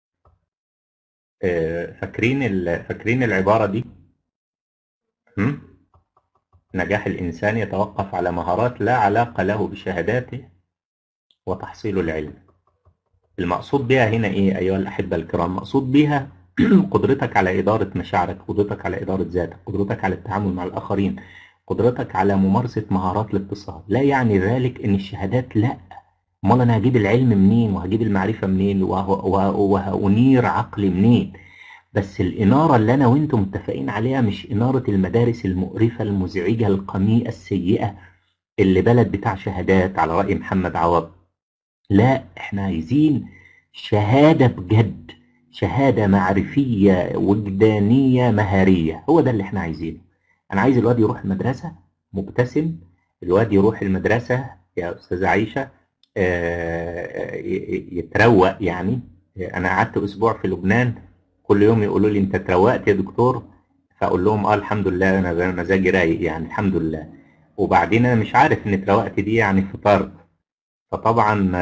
فاكرين العبارة دي؟ نجاح الإنسان يتوقف على مهارات لا علاقة له بشهاداته وتحصيل العلم. المقصود بها هنا إيه أيها الأحبة الكرام؟ مقصود بها قدرتك على إدارة مشاعرك، قدرتك على إدارة ذاتك، قدرتك على التعامل مع الآخرين، قدرتك على ممارسة مهارات الاتصال. لا يعني ذلك إن الشهادات لا، امال أنا هجيب العلم منين وهجيب المعرفة منين وهأنير عقلي منين؟ بس الإنارة اللي أنا وإنتم متفقين عليها مش إنارة المدارس المقرفة المزعجة القميئة السيئة اللي بلد بتاع شهادات على رأي محمد عوض. لا، احنا عايزين شهادة بجد، شهادة معرفية وجدانية مهارية، هو ده اللي احنا عايزينه. انا عايز الواد يروح المدرسة مبتسم، الواد يروح المدرسة يا أستاذة عيشة يتروق يعني. انا قعدت اسبوع في لبنان، كل يوم يقولوا لي انت تروقت يا دكتور، فاقول لهم اه الحمد لله انا مزاجي رايق يعني الحمد لله. وبعدين انا مش عارف ان اتروقت دي يعني فطرت. فطبعا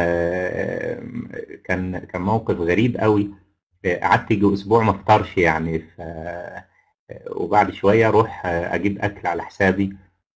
كان موقف غريب قوي. قعدت يجي اسبوع ما افطرش يعني. وبعد شويه اروح اجيب اكل على حسابي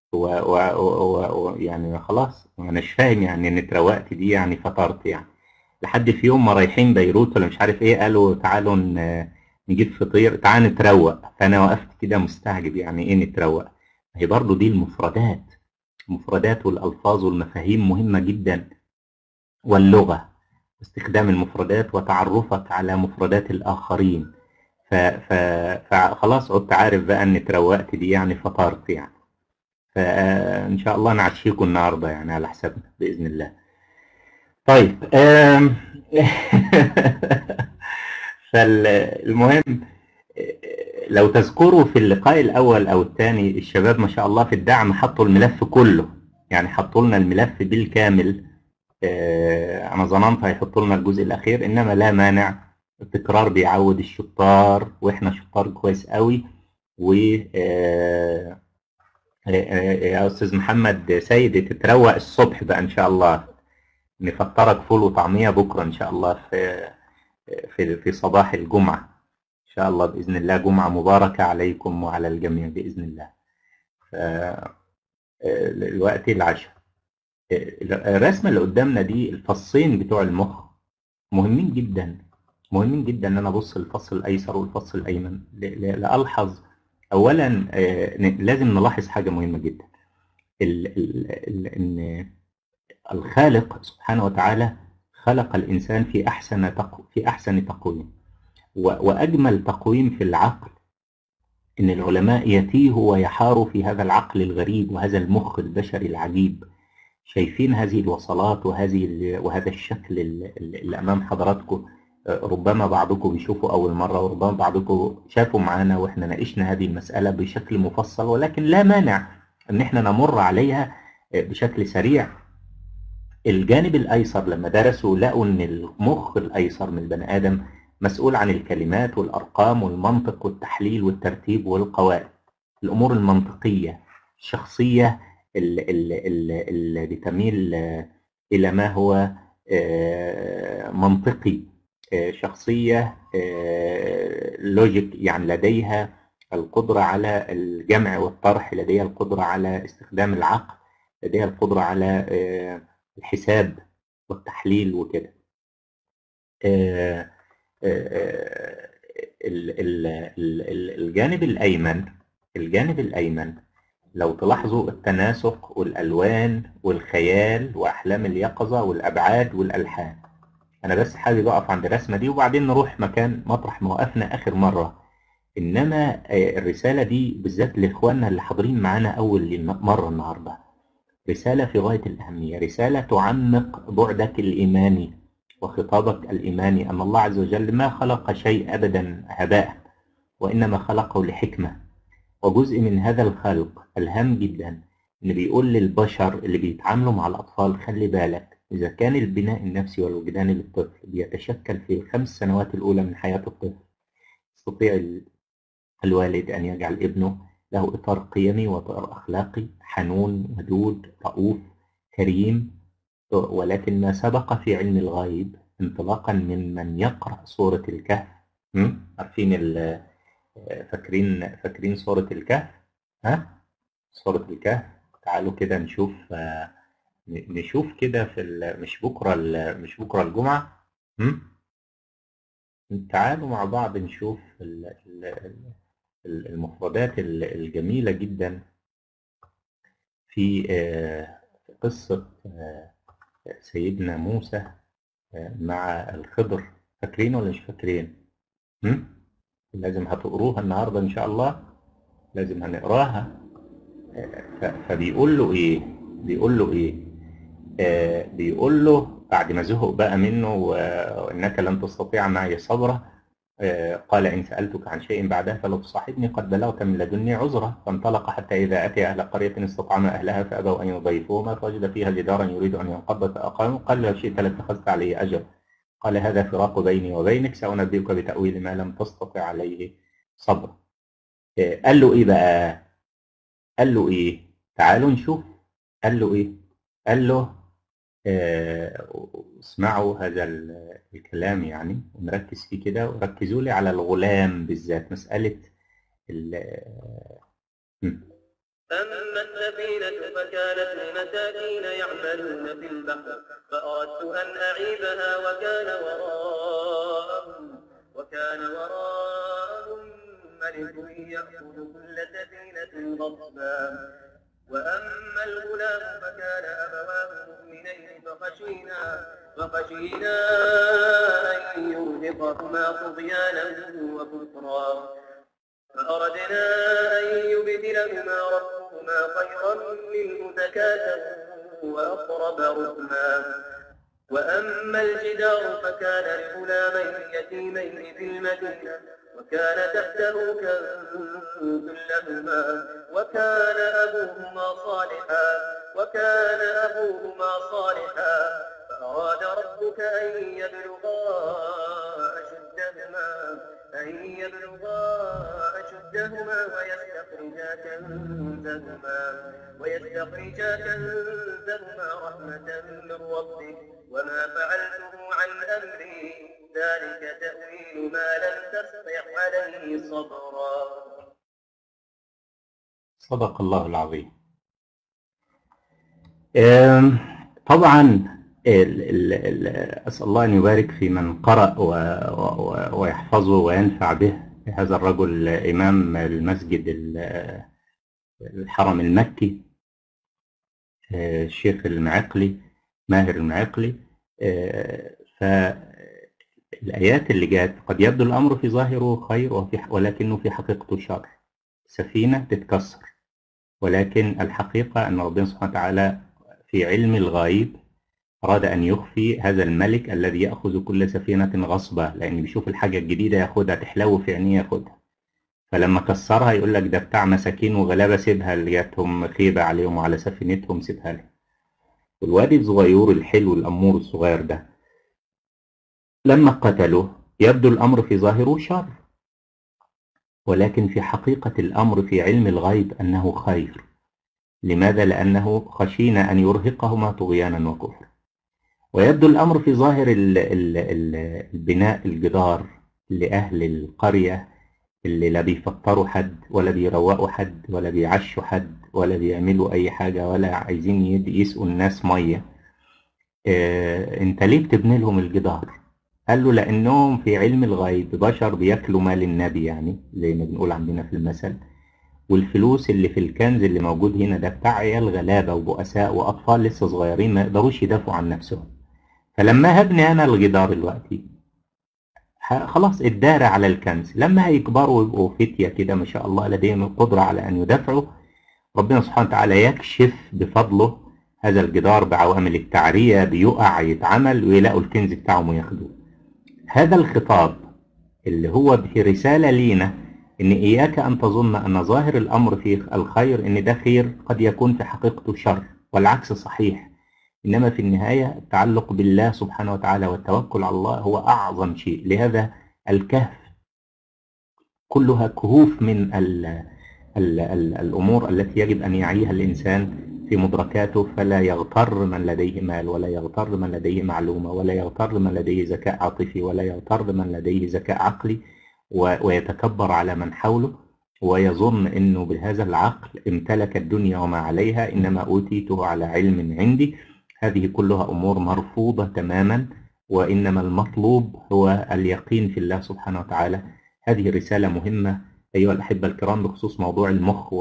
يعني خلاص انا مش فاهم يعني ان اتروقت دي يعني فطرت يعني. لحد في يوم ما رايحين بيروت ولا مش عارف ايه، قالوا تعالوا نجيب فطير، تعال نتروق. فانا وقفت كده مستعجب، يعني ايه نتروق؟ هي برضو دي المفردات والالفاظ والمفاهيم مهمه جدا، واللغة، استخدام المفردات وتعرفك على مفردات الآخرين. فخلاص عدت عارف بقى ان اتروقت دي يعني فطرت يعني. فإن شاء الله نعشيكم النهاردة يعني على حسابنا بإذن الله. طيب فالمهم لو تذكروا في اللقاء الأول أو الثاني الشباب ما شاء الله في الدعم حطوا الملف كله، يعني حطوا لنا الملف بالكامل. انا ظننت هيحطوا لنا الجزء الاخير، انما لا مانع، التكرار بيعود الشطار واحنا شطار كويس قوي. و يا استاذ محمد سيد تتروق الصبح بقى ان شاء الله، نفطرك فول وطعميه بكره ان شاء الله في صباح الجمعه ان شاء الله باذن الله. جمعه مباركه عليكم وعلى الجميع باذن الله. الوقت العشاء، الرسمه اللي قدامنا دي الفصين بتوع المخ مهمين جدا، مهمين جدا ان انا ابص الفص الايسر والفص الايمن لالحظ. اولا لازم نلاحظ حاجه مهمه جدا، ان الخالق سبحانه وتعالى خلق الانسان في احسن تقويم، واجمل تقويم في العقل. ان العلماء يتيهوا ويحاروا في هذا العقل الغريب وهذا المخ البشري العجيب. شايفين هذه الوصلات وهذا الشكل اللي امام حضراتكم؟ ربما بعضكم بيشوفوا اول مره، وربما بعضكم شافوا معانا واحنا ناقشنا هذه المساله بشكل مفصل، ولكن لا مانع ان احنا نمر عليها بشكل سريع. الجانب الأيسر لما درسوا لقوا إن المخ الأيسر من البني آدم مسؤول عن الكلمات والأرقام والمنطق والتحليل والترتيب والقواعد، الأمور المنطقية الشخصية اللي بتميل إلى ما هو منطقي، شخصية لوجيك، يعني لديها القدرة على الجمع والطرح، لديها القدرة على استخدام العقل، لديها القدرة على الحساب والتحليل وكده. الجانب الأيمن لو تلاحظوا التناسق والألوان والخيال وأحلام اليقظة والأبعاد والألحان. أنا بس حابب أقف عند الرسمة دي وبعدين نروح مطرح ما وقفنا آخر مرة. إنما الرسالة دي بالذات لإخواننا اللي حاضرين معانا أول مرة النهاردة رسالة في غاية الأهمية، رسالة تعمق بعدك الإيماني وخطابك الإيماني، أن الله عز وجل ما خلق شيء أبدا هباء، وإنما خلقه لحكمة. وجزء من هذا الخلق الهام جدا إن بيقول للبشر اللي بيتعاملوا مع الأطفال خلي بالك، إذا كان البناء النفسي والوجداني للطفل بيتشكل في ال5 سنوات الأولى من حياة الطفل، يستطيع الوالد أن يجعل ابنه له إطار قيمي وإطار أخلاقي، حنون، ودود، رؤوف، كريم. ولكن ما سبق في علم الغيب انطلاقا من يقرأ سورة الكهف، عارفين فاكرين سورة الكهف؟ ها؟ سورة الكهف، تعالوا كده نشوف كده مش بكرة الجمعة، تعالوا مع بعض نشوف المفردات الجميلة جدا في قصة سيدنا موسى مع الخضر. فاكرين ولا مش فاكرين؟ لازم هتقروها النهاردة إن شاء الله، لازم هنقراها. فبيقول له إيه؟ بيقول له بعد ما زهق بقى منه وإنك لن تستطيع معي صبرا، قال إن سألتك عن شيء بعدها فلا تصاحبني قد بلغت من لدني عذرا. فانطلق حتى إذا أتي أهل قرية استطعم أهلها فأبوا أن يضيفوهما فوجد فيها جدارا يريد أن ينقض فأقامه قال لو شئت لاتخذت عليه أجر قال هذا فراق بيني وبينك سأنبئك بتأويل ما لم تستطع عليه صبرا. قال له إيه بقى؟ قال له إيه؟ تعالوا نشوف. قال له إيه؟ قال له اسمعوا هذا الكلام يعني ونركز فيه كده، وركزوا لي على الغلام بالذات، مسألة أما السفينة فكانت لمساكين يعملون في البحر فأردت أن أعيبها وكان وراءهم ملك يأخذ كل سفينة غصبا. وأما الغلام فكان أبواه مؤمنين فخشينا أن يرهقهما طغيانا وكفرا فأردنا أن يبدلهما ربهما خيرا منه زكاة وأقرب رحما. وأما الجدار فكان لغلامين يتيمين في المدينة وكان تحته كنز لهما وكان أبوهما صالحا فأراد ربك أن يبلغا أشدهما ويستخرجا كنزهما رحمة من ربك وما فعلته عن أمري ذلك تأويل ما لم تستطع عليه صبرا. صدق الله العظيم. طبعا أسأل الله أن يبارك في من قرأ ويحفظه وينفع به. هذا الرجل إمام المسجد الحرم المكي، الشيخ المعقلي ماهر المعقلي. فالآيات اللي جات قد يبدو الأمر في ظاهره خير ولكنه في حقيقته شر. سفينة تتكسر، ولكن الحقيقة أن ربنا سبحانه وتعالى في علم الغيب أراد أن يخفي هذا الملك الذي يأخذ كل سفينة غصبا، لأن بيشوف الحاجة الجديدة ياخدها، تحلو في عينيه ياخدها. فلما كسرها يقول لك ده بتاع مساكين وغلابة، سيبها اللي جاتهم خيبة عليهم وعلى سفينتهم سيبها لي. والواد الصغير الحلو الأمور الصغير ده لما قتله يبدو الأمر في ظاهره شر، ولكن في حقيقة الأمر في علم الغيب أنه خير. لماذا؟ لأنه خشينا أن يرهقهما طغيانا وكفرا. ويبدو الأمر في ظاهر البناء الجدار لأهل القرية اللي لا بيفطروا حد ولا بيروقوا حد ولا بيعشوا حد ولا بيعملوا أي حاجة ولا عايزين يسقوا الناس مية. انت ليه بتبني لهم الجدار؟ قال له لأنهم في علم الغيب بشر بياكلوا مال النبي، يعني زي ما بنقول عندنا في المثل، والفلوس اللي في الكنز اللي موجود هنا ده بتاع عيال غلابة وبؤساء وأطفال لسه صغيرين ما يقدروش يدافعوا عن نفسهم. فلما هبني أنا الجدار دلوقتي خلاص اتدارى على الكنز، لما هيكبروا ويبقوا فتية كده ما شاء الله لديهم القدرة على أن يدافعوا، ربنا سبحانه وتعالى يكشف بفضله هذا الجدار بعوامل التعرية، بيقع يتعمل ويلاقوا الكنز بتاعهم وياخدوه. هذا الخطاب اللي هو في رسالة لينا إن إياك أن تظن أن ظاهر الأمر فيه الخير إن ده خير، قد يكون في حقيقته شر، والعكس صحيح. إنما في النهاية التعلق بالله سبحانه وتعالى والتوكل على الله هو أعظم شيء. لهذا الكهف كلها كهوف من الأمور التي يجب أن يعيها الإنسان في مدركاته، فلا يغتر من لديه مال ولا يغتر من لديه معلومة ولا يغتر من لديه ذكاء عاطفي ولا يغتر من لديه ذكاء عقلي ويتكبر على من حوله ويظن أنه بهذا العقل امتلك الدنيا وما عليها، إنما أوتيته على علم عندي. هذه كلها أمور مرفوضة تماما، وإنما المطلوب هو اليقين في الله سبحانه وتعالى. هذه رسالة مهمة أيها الأحبة الكرام بخصوص موضوع المخ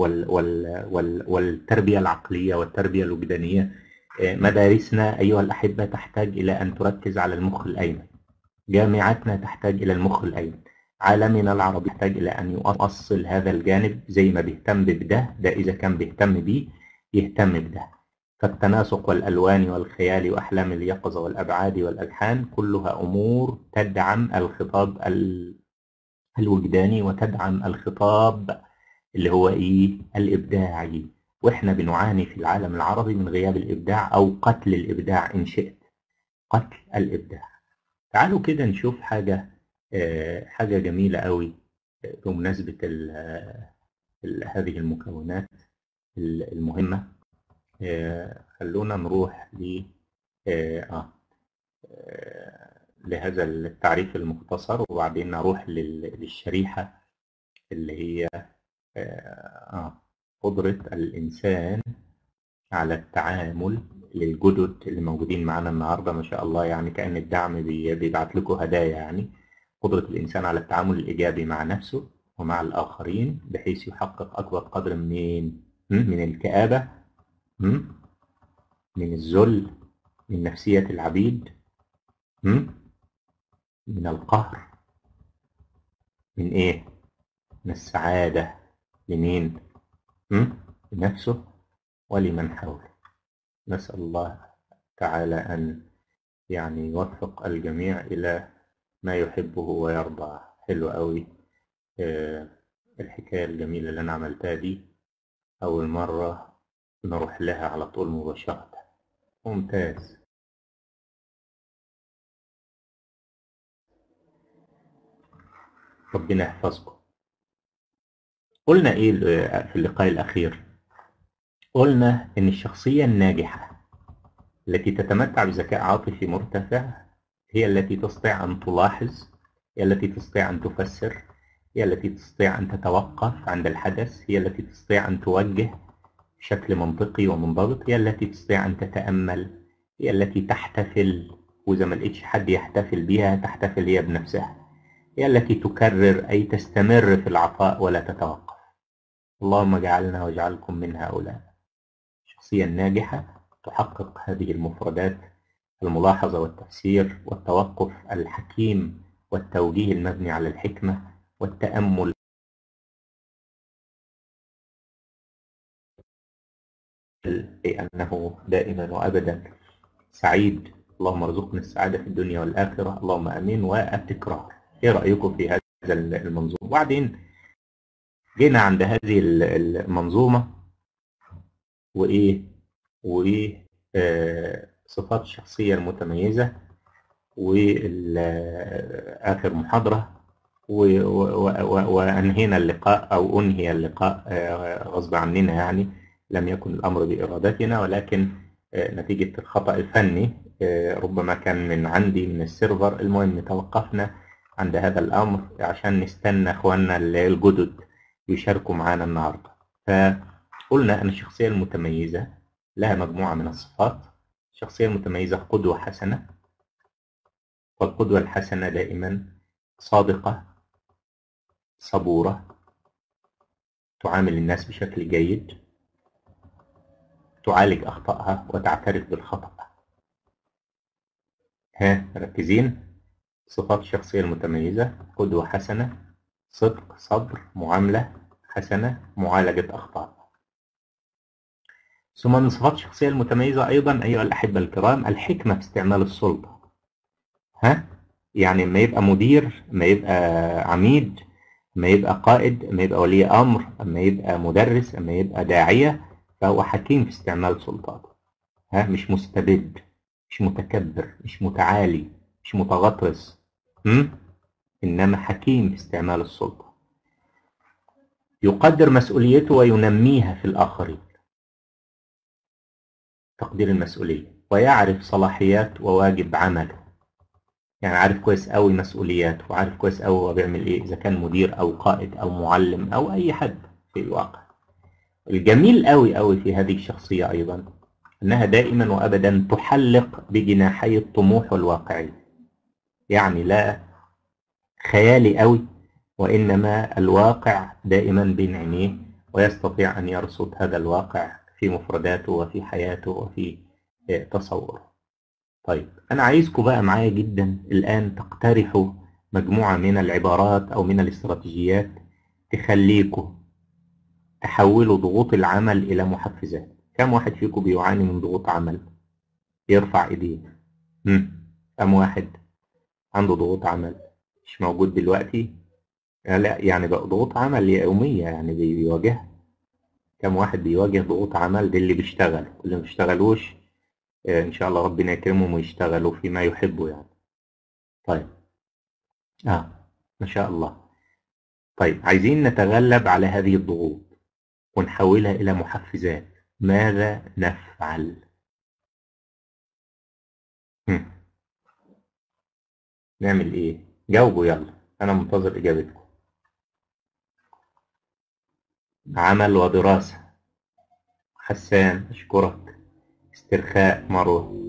والتربية العقلية والتربية الوجدانية. مدارسنا أيها الأحبة تحتاج إلى أن تركز على المخ الأيمن، جامعاتنا تحتاج إلى المخ الأيمن، عالمنا العربي يحتاج إلى أن يؤصل هذا الجانب زي ما بيهتم بده، ده إذا كان بيهتم بيه يهتم بده. فالتناسق والألوان والخيال وأحلام اليقظة والأبعاد والألحان كلها أمور تدعم الخطاب الوجداني وتدعم الخطاب اللي هو إيه؟ الإبداعي. وإحنا بنعاني في العالم العربي من غياب الإبداع أو قتل الإبداع إن شئت، قتل الإبداع. تعالوا كده نشوف حاجة جميلة قوي بمناسبة هذه المكونات المهمة. خلونا نروح لهذا التعريف المختصر، وبعدين نروح للشريحة اللي هي قدرة الإنسان على التعامل للجدد اللي موجودين معانا النهاردة ما شاء الله، يعني كأن الدعم بيبعت لكم هدايا. يعني قدرة الإنسان على التعامل الإيجابي مع نفسه ومع الآخرين بحيث يحقق أكبر قدر من الكآبة، من الذل، من نفسية العبيد، من القهر، من إيه؟ من السعادة لمين؟ لنفسه ولمن حوله. نسأل الله تعالى أن يعني يوفق الجميع إلى ما يحبه ويرضى. حلو قوي الحكاية الجميلة اللي أنا عملتها دي، أول مرة نروح لها على طول مباشرة. ممتاز. ربنا يحفظكم. قلنا إيه في اللقاء الأخير؟ قلنا إن الشخصية الناجحة التي تتمتع بذكاء عاطفي مرتفع هي التي تستطيع أن تلاحظ، هي التي تستطيع أن تفسر، هي التي تستطيع أن تتوقف عند الحدث، هي التي تستطيع أن توجه بشكل منطقي ومنضبط، هي التي تستطيع أن تتأمل، هي التي تحتفل، وإذا ما لقيتش حد يحتفل بيها تحتفل هي بنفسها، هي التي تكرر أي تستمر في العطاء ولا تتوقف. اللهم اجعلنا واجعلكم من هؤلاء. الشخصية الناجحة تحقق هذه المفردات: الملاحظة والتفسير والتوقف الحكيم والتوجيه المبني على الحكمة والتأمل لأنه دائما وأبدا سعيد. اللهم ارزقنا السعادة في الدنيا والآخرة، اللهم أمين. والتكرار. إيه رأيكم في هذا المنظومة؟ وبعدين جينا عند هذه المنظومة وإيه صفات الشخصية المتميزة وآخر محاضرة، وأنهينا اللقاء أو أنهي اللقاء غصب عننا، يعني لم يكن الأمر بإرادتنا، ولكن نتيجة الخطأ الفني ربما كان من عندي من السيرفر. المهم توقفنا عند هذا الأمر عشان نستنى أخواننا الجدد يشاركوا معانا النهاردة. فقلنا أن الشخصية المتميزة لها مجموعة من الصفات. الشخصية المتميزة قدوة حسنة، والقدوة الحسنة دائما صادقة، صبورة، تعامل الناس بشكل جيد، تعالج أخطائها وتعترف بالخطأ. مركزين؟ صفات الشخصية المتميزة: قدوة حسنة، صدق، صبر، معاملة حسنة، معالجة أخطاء. ثم من صفات الشخصية المتميزة أيضا أيها الأحبة الكرام الحكمة في استعمال السلطة. يعني ما يبقى مدير، ما يبقى عميد، ما يبقى قائد، ما يبقى ولي أمر، ما يبقى مدرس، ما يبقى داعية، فهو حكيم في استعمال سلطاته. مش مستبد، مش متكبر، مش متعالي، مش متغطرس، إنما حكيم في استعمال السلطة. يقدر مسؤوليته وينميها في الآخرين، تقدير المسؤولية، ويعرف صلاحيات وواجب عمله. يعني عارف كويس قوي مسؤولياته، وعارف كويس قوي هو بيعمل ايه، اذا كان مدير او قائد او معلم او اي حد في الواقع. الجميل قوي قوي في هذه الشخصية ايضا انها دائما وابدا تحلق بجناحي الطموح والواقعية. يعني لا خيالي قوي، وانما الواقع دائما بين عينيه، ويستطيع ان يرصد هذا الواقع في مفرداته وفي حياته وفي تصوره. طيب أنا عايزكم بقى معايا جدا الآن تقترحوا مجموعة من العبارات أو من الاستراتيجيات تخليكم تحولوا ضغوط العمل إلى محفزات. كم واحد فيكم بيعاني من ضغوط عمل؟ يرفع إيديه. كم واحد عنده ضغوط عمل؟ مش موجود دلوقتي؟ لا يعني بقى ضغوط عمل يومية يعني بيواجهها. كم واحد بيواجه ضغوط عمل؟ ده اللي بيشتغل، واللي ما بيشتغلوش إن شاء الله ربنا يكرمهم ويشتغلوا فيما يحبوا يعني. طيب ما شاء الله. طيب عايزين نتغلب على هذه الضغوط ونحولها إلى محفزات. ماذا نفعل؟ نعمل إيه؟ جاوبوا يلا، أنا منتظر إجابتكم. عمل ودراسة. حسان أشكرك. استرخاء مروة.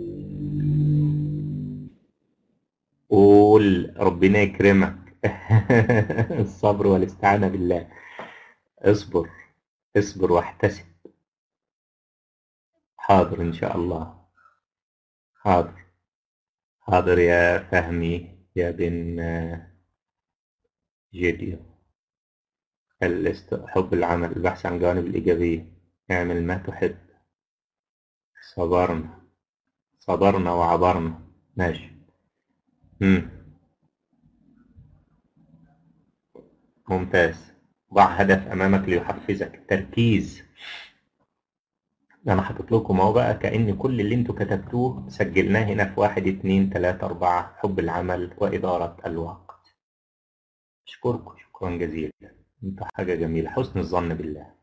قول ربنا يكرمك. الصبر والاستعانة بالله. اصبر اصبر واحتسب. حاضر إن شاء الله. حاضر حاضر يا فهمي يا بن جديو. حب العمل، البحث عن الجوانب الإيجابية، اعمل ما تحب. صبرنا وعبرنا. ماشي. ممتاز. ضع هدف أمامك ليحفزك. تركيز. أنا حاطط لكم أهو بقى كأن كل اللي انتوا كتبتوه سجلناه هنا في 1 2 3 4. حب العمل وإدارة الوقت. أشكركم شكرا جزيلا. انتوا حاجة جميلة. حسن الظن بالله.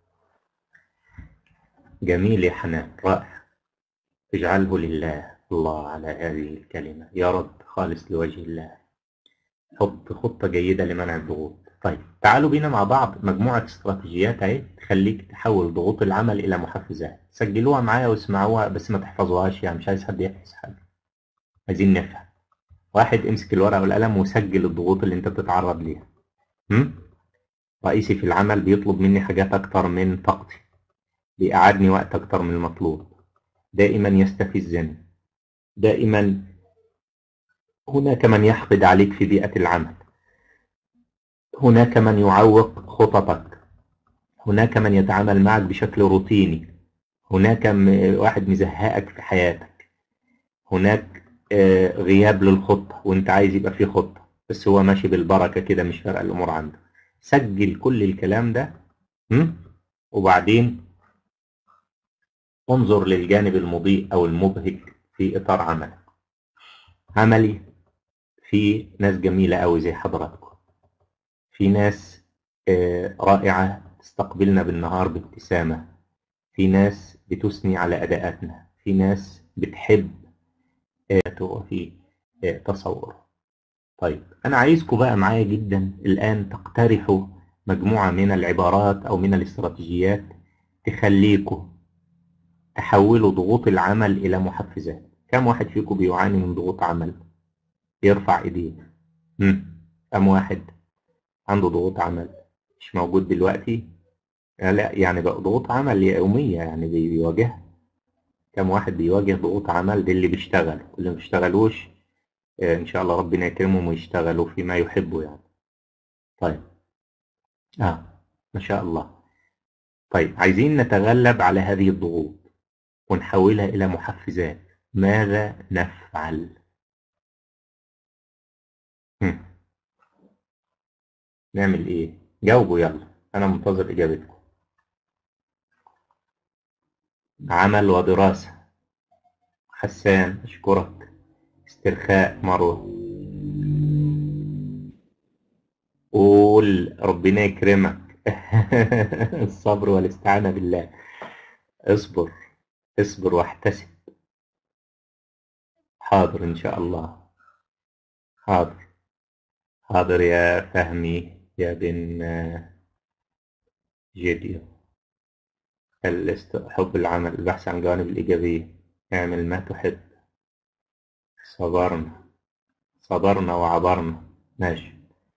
جميل يا حنان، رائع. اجعله لله. الله على هذه الكلمة يا رب، خالص لوجه الله. حط خطة جيدة لمنع الضغوط. طيب تعالوا بينا مع بعض مجموعة استراتيجيات اهي تخليك تحول ضغوط العمل إلى محفزات. سجلوها معايا واسمعوها، بس ما تحفظوهاش، يعني مش عايز حد يحفظ حاجة، عايزين نفهم. واحد، امسك الورقة والقلم وسجل الضغوط اللي انت بتتعرض ليها. رئيسي في العمل بيطلب مني حاجات أكتر من طاقتي، بيقعدني وقت أكتر من المطلوب، دائما يستفزني، دائما هناك من يحقد عليك في بيئة العمل، هناك من يعوق خططك، هناك من يتعامل معك بشكل روتيني، هناك واحد مزهقك في حياتك، هناك غياب للخطة وانت عايز يبقى فيه خطة بس هو ماشي بالبركة كده مش فارقة الأمور عنده. سجل كل الكلام ده وبعدين انظر للجانب المضيء أو المبهج في إطار عملك. عملي في ناس جميلة أوي زي حضراتكم، في ناس رائعة تستقبلنا بالنهار بابتسامة، في ناس بتثني على أداءاتنا، في ناس بتحب وفي تصور. طيب أنا عايزكم بقى معايا جدا الآن تقترحوا مجموعة من العبارات أو من الاستراتيجيات تخليكم تحولوا ضغوط العمل إلى محفزات. كم واحد فيكم بيعاني من ضغوط عمل؟ يرفع إيديه. كم واحد عنده ضغوط عمل؟ مش موجود دلوقتي؟ لا يعني بقى ضغوط عمل يومية يعني بيواجهها. كم واحد بيواجه ضغوط عمل؟ دي اللي بيشتغل، واللي ما بيشتغلوش إن شاء الله ربنا يكرمهم ويشتغلوا فيما يحبوا يعني. طيب ما شاء الله. طيب عايزين نتغلب على هذه الضغوط ونحولها إلى محفزات. ماذا نفعل؟ نعمل إيه؟ جاوبوا يلا، أنا منتظر إجابتكم. عمل ودراسة. حسان أشكرك. استرخاء مروة. قول ربنا يكرمك. الصبر والاستعانة بالله. اصبر اصبر واحتسب. حاضر إن شاء الله. حاضر حاضر يا فهمي يا بن جديو. حب العمل، البحث عن الجوانب الإيجابية، اعمل ما تحب. صبرنا وعبرنا. ماشي.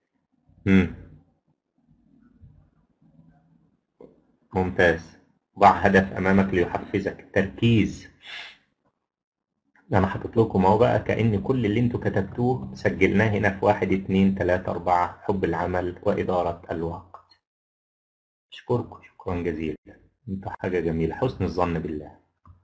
ممتاز. ضع هدف أمامك ليحفزك. التركيز. أنا حاطط لكم أهو بقى كأن كل اللي انتوا كتبتوه سجلناه هنا في 1 2 3 4. حب العمل وإدارة الوقت. أشكركم شكرا جزيلا. انتوا حاجة جميلة. حسن الظن بالله.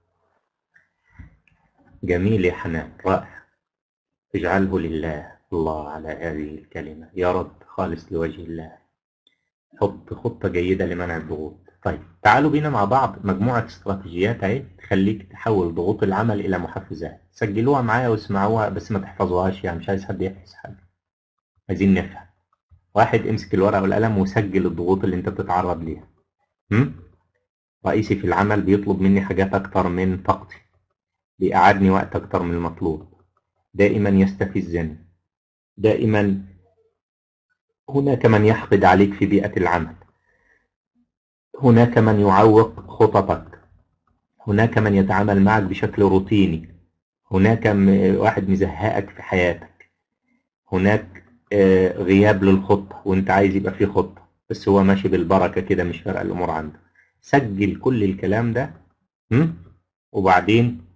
جميل يا حنان، رائع. اجعله لله. الله على هذه الكلمة يا رب، خالص لوجه الله. حط خطة جيدة لمنع الضغوط. طيب تعالوا بينا مع بعض مجموعة استراتيجيات اهي تخليك تحول ضغوط العمل إلى محفزات. سجلوها معايا واسمعوها بس ما تحفظوهاش، يعني مش عايز حد يحفظ حاجة، عايزين نفهم. واحد، امسك الورقة والقلم وسجل الضغوط اللي انت بتتعرض ليها. رئيسي في العمل بيطلب مني حاجات أكتر من طاقتي، بيقعدني وقت أكتر من المطلوب، دائما يستفزني، دائما هناك من يحقد عليك في بيئة العمل، هناك من يعوق خططك، هناك من يتعامل معك بشكل روتيني، هناك واحد مزهقك في حياتك، هناك غياب للخطة وانت عايز يبقى فيه خطة بس هو ماشي بالبركة كده مش فارقة الأمور عنده. سجل كل الكلام ده وبعدين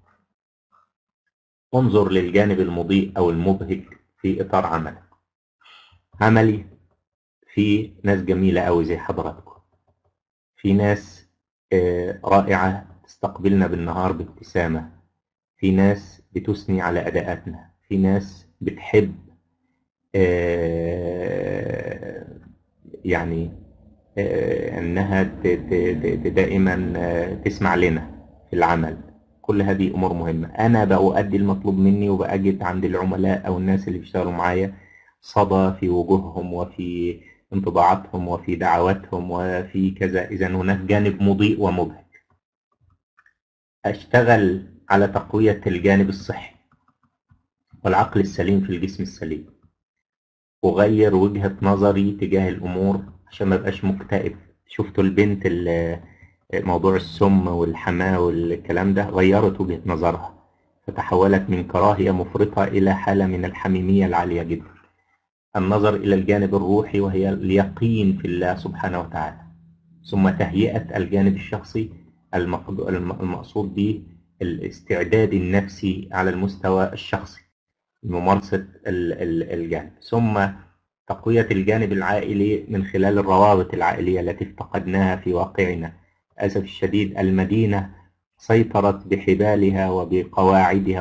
انظر للجانب المضيء أو المبهج في إطار عملك. عملي في ناس جميلة أوي زي حضراتكم، في ناس رائعة تستقبلنا بالنهار بابتسامة، في ناس بتثني على أداءاتنا، في ناس بتحب يعني أنها دائما تسمع لنا في العمل. كل هذه أمور مهمة. أنا بأؤدي المطلوب مني وبأجد عند العملاء أو الناس اللي بيشتغلوا معايا صدى في وجوههم وفي انطباعاتهم وفي دعواتهم وفي كذا. إذا هناك جانب مضيء ومبهج. أشتغل على تقوية الجانب الصحي والعقل السليم في الجسم السليم. أغير وجهة نظري تجاه الأمور عشان ما بقاش مكتئب. شفتوا البنت موضوع السم والحماة والكلام ده، غيرت وجهة نظرها فتحولت من كراهية مفرطة إلى حالة من الحميمية العالية جدا. النظر إلى الجانب الروحي وهي اليقين في الله سبحانه وتعالى، ثم تهيئة الجانب الشخصي المقصود به الاستعداد النفسي على المستوى الشخصي، ممارسة الجانب، ثم تقوية الجانب العائلي من خلال الروابط العائلية التي افتقدناها في واقعنا. للأسف الشديد المدينة سيطرت بحبالها وبقواعدها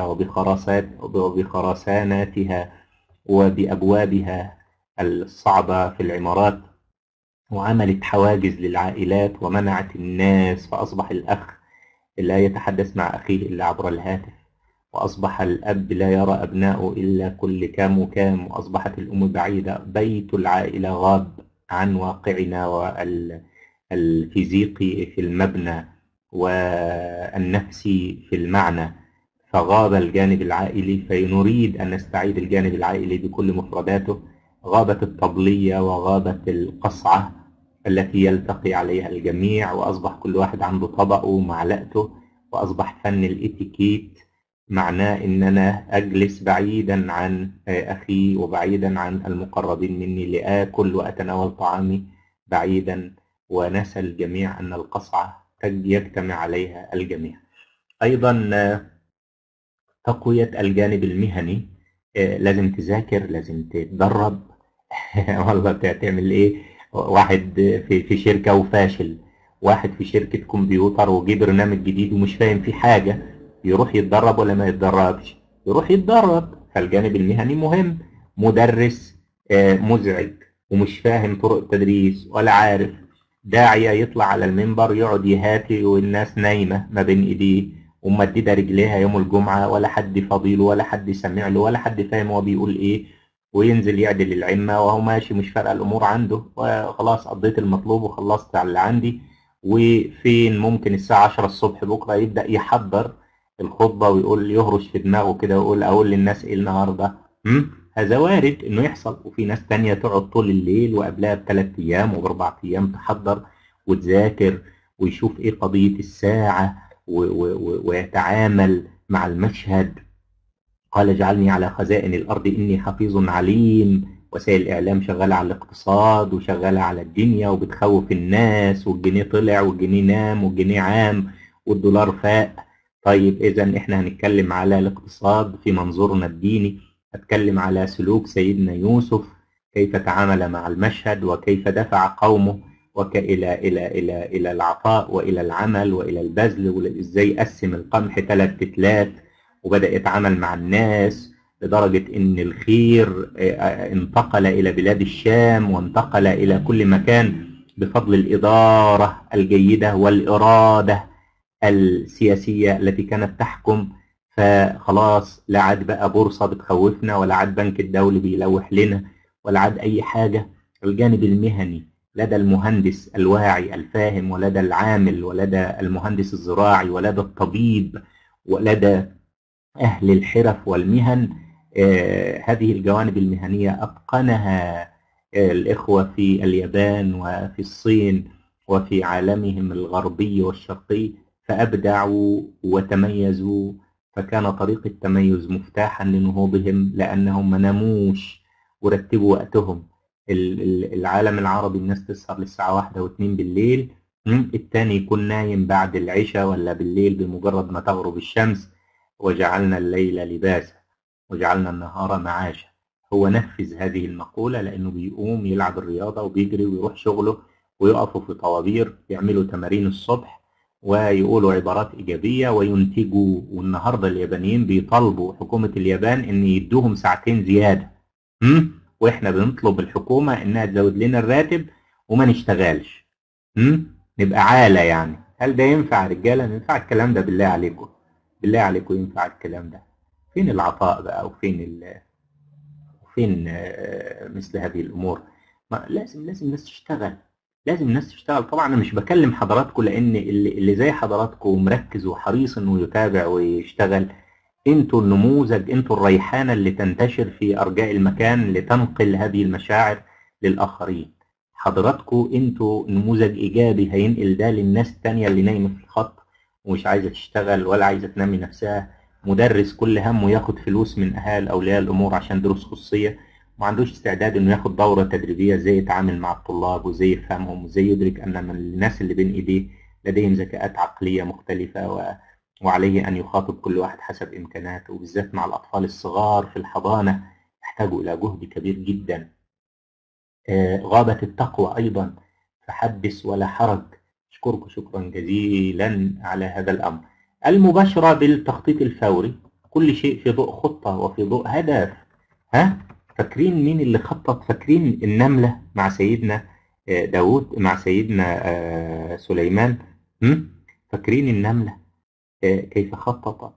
وبخرساناتها وبأبوابها الصعبة في العمارات، وعملت حواجز للعائلات ومنعت الناس، فأصبح الأخ لا يتحدث مع أخيه إلا عبر الهاتف، وأصبح الأب لا يرى أبنائه إلا كل كام وكام، وأصبحت الأم بعيدة، بيت العائلة غاب عن واقعنا والفيزيقي في المبنى والنفسي في المعنى، فغاب الجانب العائلي. فنريد أن نستعيد الجانب العائلي بكل مفرداته. غابت الطبلية وغابت القصعة التي يلتقي عليها الجميع، وأصبح كل واحد عنده طبقه ومعلقته، وأصبح فن الإتيكيت معناه إن أنا أجلس بعيدا عن أخي وبعيدا عن المقربين مني لآكل وأتناول طعامي بعيدا، ونسى الجميع أن القصعة يجتمع عليها الجميع. أيضا تقوية الجانب المهني، لازم تذاكر، لازم تتدرب. والله تعمل ايه؟ واحد في شركة وفاشل، واحد في شركة كمبيوتر وجي برنامج جديد ومش فاهم فيه حاجة، يروح يتدرب ولا ما يتدربش؟ يروح يتدرب. فالجانب المهني مهم. مدرس مزعج ومش فاهم طرق التدريس ولا عارف، داعية يطلع على المنبر يقعد يهاتي والناس نايمة ما بين ايديه ومددة رجليها يوم الجمعة، ولا حد فضيله ولا حد سمع له ولا حد فاهم هو بيقول ايه، وينزل يعدل العمة وهو ماشي مش فارقة الأمور عنده، وخلاص قضيت المطلوب وخلصت على اللي عندي. وفين ممكن الساعة 10 الصبح بكرة يبدأ يحضر الخطبة ويقول يهرش في دماغه كده ويقول أقول للناس إيه النهاردة؟ هذا وارد إنه يحصل. وفي ناس تانية تقعد طول الليل وقبلها ب3 أيام وب4 أيام تحضر وتذاكر ويشوف إيه قضية الساعة ويتعامل مع المشهد. قال اجعلني على خزائن الأرض إني حفيظ عليم. وسائل الإعلام شغالة على الاقتصاد وشغالة على الدنيا وبتخوف الناس، والجنيه طلع والجنيه نام والجنيه عام والدولار فاق. طيب إذا إحنا هنتكلم على الاقتصاد في منظورنا الديني، هتكلم على سلوك سيدنا يوسف كيف تعامل مع المشهد وكيف دفع قومه إلى العطاء وإلى العمل وإلى البذل، وإزاي قسم القمح 3 تلات وبدأ يتعامل مع الناس لدرجة إن الخير انتقل إلى بلاد الشام وانتقل إلى كل مكان بفضل الإدارة الجيدة والإرادة السياسية التي كانت تحكم. فخلاص لا عاد بقى بورصة بتخوفنا، ولا عاد بنك الدولي بيلوح لنا، ولا عاد أي حاجة. الجانب المهني لدى المهندس الواعي الفاهم، ولدى العامل، ولدى المهندس الزراعي، ولدى الطبيب، ولدى أهل الحرف والمهن، هذه الجوانب المهنية أتقنها الإخوة في اليابان وفي الصين وفي عالمهم الغربي والشرقي، فأبدعوا وتميزوا. فكان طريق التميز مفتاحا لنهوضهم لأنهم ما ناموش ورتبوا وقتهم. العالم العربي الناس تسهر للساعة 1 و2 بالليل، التاني يكون نايم بعد العشاء ولا بالليل بمجرد ما تغرب الشمس. وجعلنا الليل لباسا وجعلنا النهار معاشا. هو نفذ هذه المقولة لأنه بيقوم يلعب الرياضة وبيجري ويروح شغله ويقفوا في طوابير يعملوا تمارين الصبح ويقولوا عبارات إيجابية وينتجوا. والنهاردة اليابانيين بيطالبوا حكومة اليابان إن يدوهم ساعتين زيادة، وإحنا بنطلب الحكومة إنها تزود لنا الراتب وما نشتغلش، نبقى عالة يعني. هل ده ينفع يا رجالة؟ ينفع الكلام ده؟ بالله عليكم، بالله عليكم ينفع الكلام ده؟ فين العطاء بقى وفين مثل هذه الامور؟ لازم الناس تشتغل، لازم الناس تشتغل. طبعا انا مش بكلم حضراتكم لان اللي زي حضراتكم مركز وحريص انه يتابع ويشتغل. انتوا النموذج، انتوا الريحانه اللي تنتشر في ارجاء المكان لتنقل هذه المشاعر للاخرين. حضراتكم انتوا نموذج ايجابي هينقل ده للناس التانية اللي نايمه في الخط ومش عايزه تشتغل ولا عايزه تنمي نفسها. مدرس كل همه ياخد فلوس من اهالي اولياء الامور عشان دروس خصوصيه، ما عندوش استعداد انه ياخد دوره تدريبيه ازاي يتعامل مع الطلاب وازاي يفهمهم وازاي يدرك ان من الناس اللي بين ايديه لديهم ذكاءات عقليه مختلفه وعليه ان يخاطب كل واحد حسب امكاناته، وبالذات مع الاطفال الصغار في الحضانه يحتاجوا الى جهد كبير جدا. غابت التقوى ايضا، فحدث ولا حرج. اشكركم شكرا جزيلا على هذا الامر. المباشرة بالتخطيط الفوري، كل شيء في ضوء خطة وفي ضوء هدف. فاكرين مين اللي خطط؟ فاكرين النملة مع سيدنا داود، مع سيدنا سليمان؟ فاكرين النملة كيف خطط.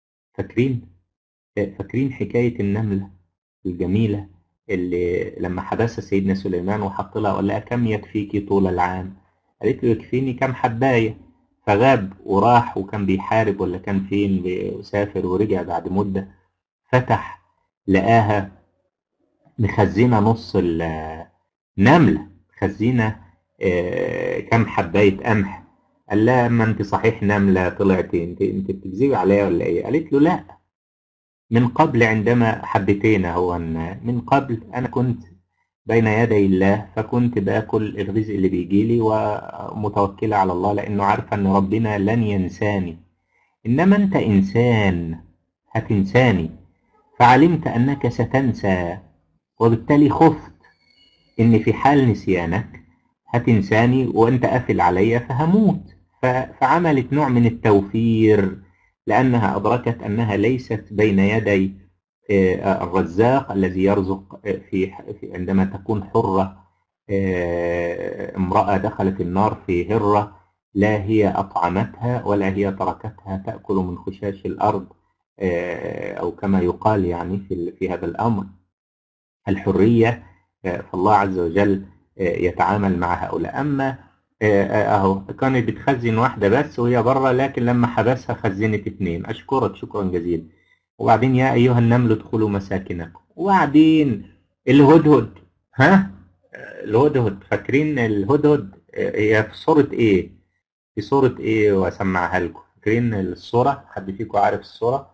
فاكرين حكاية النملة الجميلة اللي لما حبسها سيدنا سليمان وحط لها وقال لها كم يكفيكي طول العام؟ قالت له يكفيني كم حباية. فغاب وراح وكان بيحارب ولا كان فين، وسافر ورجع بعد مدة، فتح لقاها مخزنة نص النملة، مخزنة كم حباية قمح. قال لها ما انت صحيح نملة طلعتي، انت بتكذبي عليا ولا ايه؟ قالت له لا، من قبل عندما حبيتينا، هو من قبل أنا كنت بين يدي الله، فكنت باكل الرزق اللي بيجيلي ومتوكلة على الله، لأنه عارفة أن ربنا لن ينساني. إنما أنت إنسان هتنساني، فعلمت أنك ستنسى، وبالتالي خفت إن في حال نسيانك هتنساني وأنت قافل عليا فهموت. فعملت نوع من التوفير، لأنها أدركت أنها ليست بين يدي الرزاق الذي يرزق عندما تكون حرة. امرأة دخلت النار في هرة، لا هي أطعمتها ولا هي تركتها تأكل من خشاش الأرض، أو كما يقال يعني في هذا الأمر الحرية. فالله عز وجل يتعامل مع هؤلاء. أما أهو كانت بتخزن واحدة بس وهي بره، لكن لما حبسها خزنت اتنين. أشكرك شكرا جزيلا. وبعدين يا أيها النمل ادخلوا مساكنكم. وبعدين الهدهد، ها الهدهد، فاكرين الهدهد؟ هي في صورة إيه؟ في صورة إيه؟ وأسمعها لكم. فاكرين الصورة؟ حد فيكم عارف الصورة؟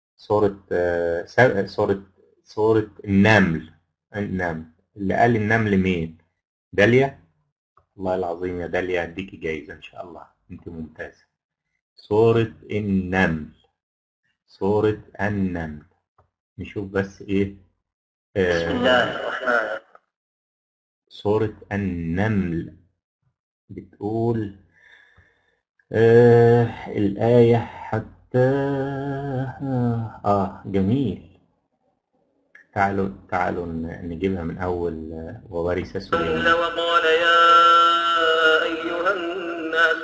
صورة النمل. النمل اللي قال النمل مين؟ داليا. والله العظيم يا داليا هديكي جايزة إن شاء الله، أنت ممتازة. صورة النمل، صورة النمل. نشوف بس إيه. بسم الله الرحمن. صورة النمل بتقول الآية حتى جميل. تعالوا نجيبها من أول. وورث سليمان وقال يا أيها الناس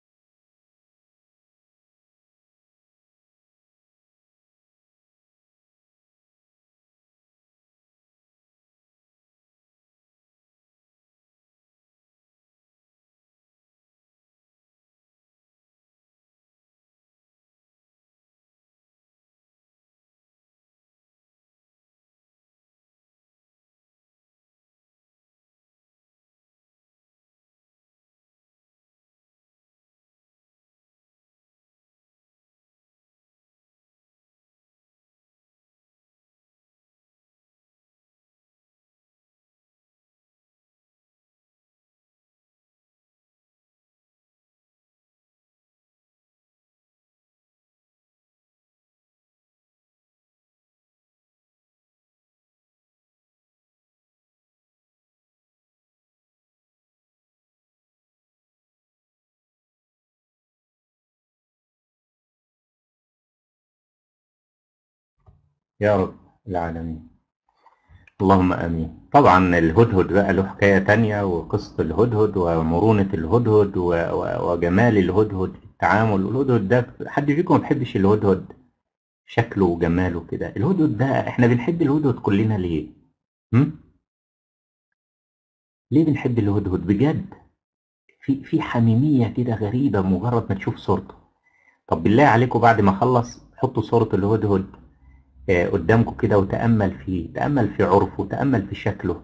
يا رب العالمين، اللهم آمين. طبعا الهدهد بقى له حكاية تانية، وقصة الهدهد ومرونة الهدهد وجمال الهدهد في التعامل. الهدهد ده حد فيكم ما بيحبش الهدهد؟ شكله وجماله كده. الهدهد ده احنا بنحب الهدهد كلنا ليه؟ ليه بنحب الهدهد بجد؟ في حميمية كده غريبة مجرد ما تشوف صورته. طب بالله عليكم بعد ما اخلص حطوا صورة الهدهد قدامكم كده وتأمل فيه، تأمل في عرفه، تأمل في شكله.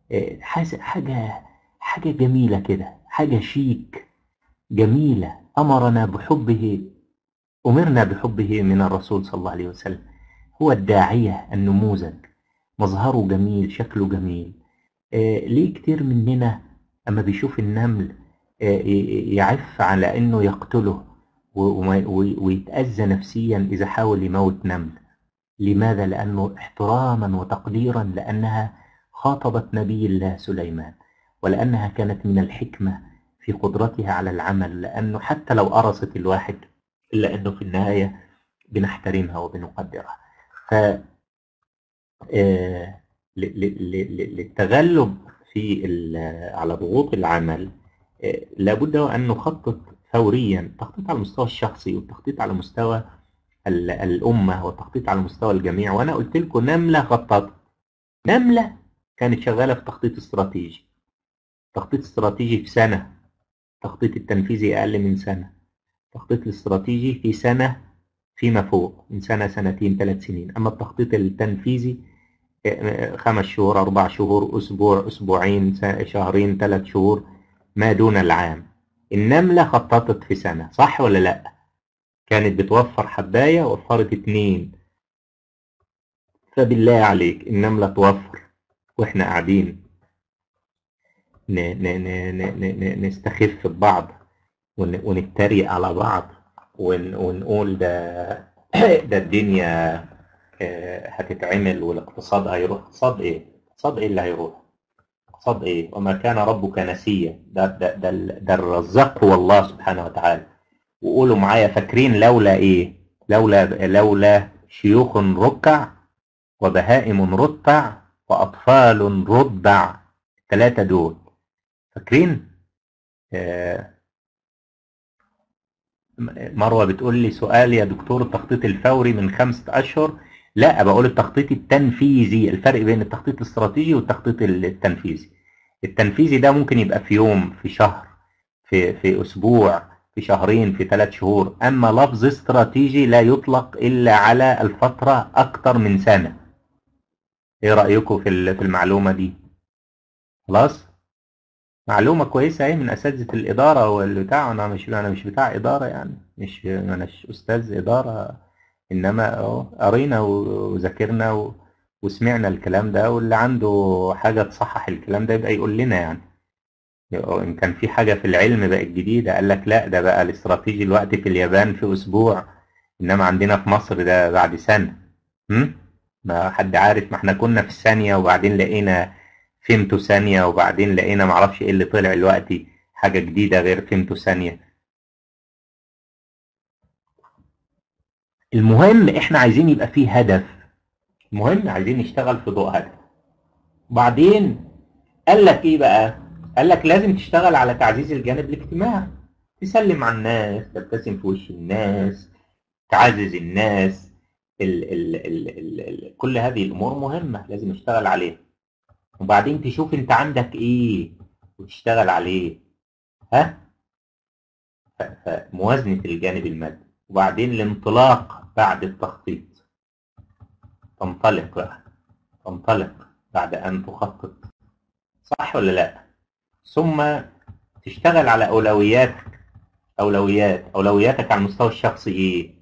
حاجة جميلة كده، حاجة شيك جميلة. أمرنا بحبه من الرسول صلى الله عليه وسلم. هو الداعية النموذج، مظهره جميل، شكله جميل. ليه كتير مننا أما بيشوف النمل يعف على أنه يقتله ويتأذى نفسيا إذا حاول يموت نمل؟ لماذا؟ لأنه احتراما وتقديرا، لأنها خاطبت نبي الله سليمان، ولأنها كانت من الحكمة في قدرتها على العمل، لأنه حتى لو قرصت الواحد إلا أنه في النهاية بنحترمها وبنقدرها. ف للتغلب على ضغوط العمل لابد أن نخطط فوريا، التخطيط على المستوى الشخصي والتخطيط على مستوى الأمة والتخطيط على مستوى الجميع. وأنا قلت لكم نملة خططت، نملة كانت شغالة في تخطيط استراتيجي، تخطيط استراتيجي في سنة، التخطيط التنفيذي أقل من سنة، التخطيط الاستراتيجي في سنة فيما فوق، من سنة سنتين 3 سنين. أما التخطيط التنفيذي 5 شهور 4 شهور أسبوع أسبوعين شهرين 3 شهور ما دون العام. النملة خططت في سنة، صح ولا لأ؟ كانت بتوفر حباية وفرت 2. فبالله عليك النملة توفر واحنا قاعدين نستخف ببعض ونتريق على بعض ونقول ده الدنيا هتتعمل والاقتصاد هيروح. اقتصاد ايه؟ اقتصاد ايه اللي هيروح؟ اقتصاد ايه؟ وما كان ربك نسيا. ده الرزاق هو الله سبحانه وتعالى. وقولوا معايا، فاكرين لولا ايه؟ لولا شيوخ ركع وبهائم رتع واطفال رضع، الثلاثه دول فاكرين؟ مروه بتقول لي سؤال يا دكتور، التخطيط الفوري من 5 أشهر. لا، بقول التخطيط التنفيذي، الفرق بين التخطيط الاستراتيجي والتخطيط التنفيذي. التنفيذي ده ممكن يبقى في يوم، في شهر، في اسبوع، في شهرين، في 3 شهور. اما لفظ استراتيجي لا يطلق الا على الفترة اكتر من سنة. ايه رأيكم في المعلومة دي؟ خلاص، معلومة كويسة اهي من اساتذة الادارة والبتاع. انا مش بتاع ادارة يعني، انا مش استاذ ادارة، انما قرينا وذاكرنا وسمعنا الكلام ده، واللي عنده حاجة تصحح الكلام ده يبقى يقول لنا يعني. إن كان في حاجة في العلم بقت جديدة قال لك لا، ده بقى الاستراتيجي الوقت في اليابان في أسبوع، إنما عندنا في مصر ده بعد سنة. ما حد عارف، ما احنا كنا في ثانية وبعدين لقينا فيمتو ثانية وبعدين لقينا معرفش ايه اللي طلع دلوقتي حاجة جديدة غير فيمتو ثانية. المهم احنا عايزين يبقى فيه هدف، المهم عايزين نشتغل في ضوء هدف. وبعدين قال لك ايه بقى؟ قال لك لازم تشتغل على تعزيز الجانب الاجتماعي، تسلم على الناس، تبتسم في وش الناس، تعزز الناس. كل هذه الامور مهمه لازم نشتغل عليها. وبعدين تشوف انت عندك ايه وتشتغل عليه. فموازنه الجانب المادي. وبعدين الانطلاق بعد التخطيط، تنطلق بقى، تنطلق بعد ان تخطط، صح ولا لا؟ ثم تشتغل على أولوياتك. أولوياتك على المستوى الشخصي إيه؟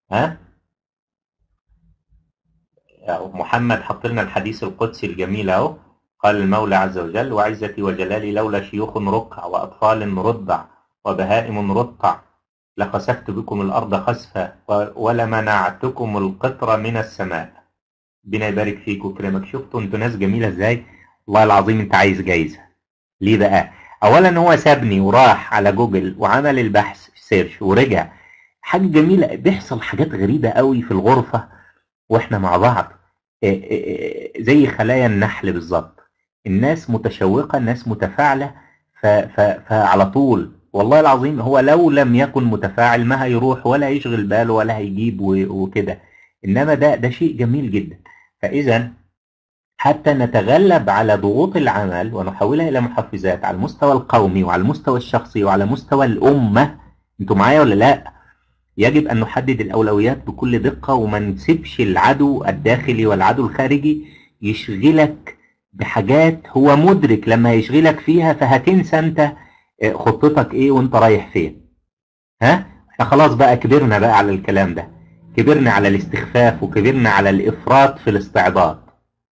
محمد حط لنا الحديث القدسي الجميل أهو. قال المولى عز وجل: وعزتي وجلالي لولا شيوخ ركع وأطفال رضع وبهائم رطع لخسفت بكم الأرض خسفا ولمنعتكم القطر من السماء. ربنا يبارك فيك ويكرمك. شفتوا انتوا ناس جميلة ازاي؟ والله العظيم انت عايز جايزة. ليه بقى؟ اولا هو سابني وراح على جوجل وعمل البحث في سيرش ورجع. حاجة جميلة، بيحصل حاجات غريبة قوي في الغرفة واحنا مع بعض، زي خلايا النحل بالظبط. الناس متشوقة، الناس متفاعلة، فعلى طول والله العظيم هو لو لم يكن متفاعل ما هيروح ولا يشغل باله ولا هيجيب وكده. انما ده شيء جميل جدا. فاذا حتى نتغلب على ضغوط العمل ونحولها الى محفزات على المستوى القومي وعلى المستوى الشخصي وعلى مستوى الامه، انتوا معايا ولا لا؟ يجب ان نحدد الاولويات بكل دقه وما نسيبش العدو الداخلي والعدو الخارجي يشغلك بحاجات هو مدرك لما يشغلك فيها فهتنسى انت خطتك ايه وانت رايح فين. احنا خلاص بقى كبرنا بقى على الكلام ده، كبرنا على الاستخفاف وكبرنا على الافراط في الاستعباط.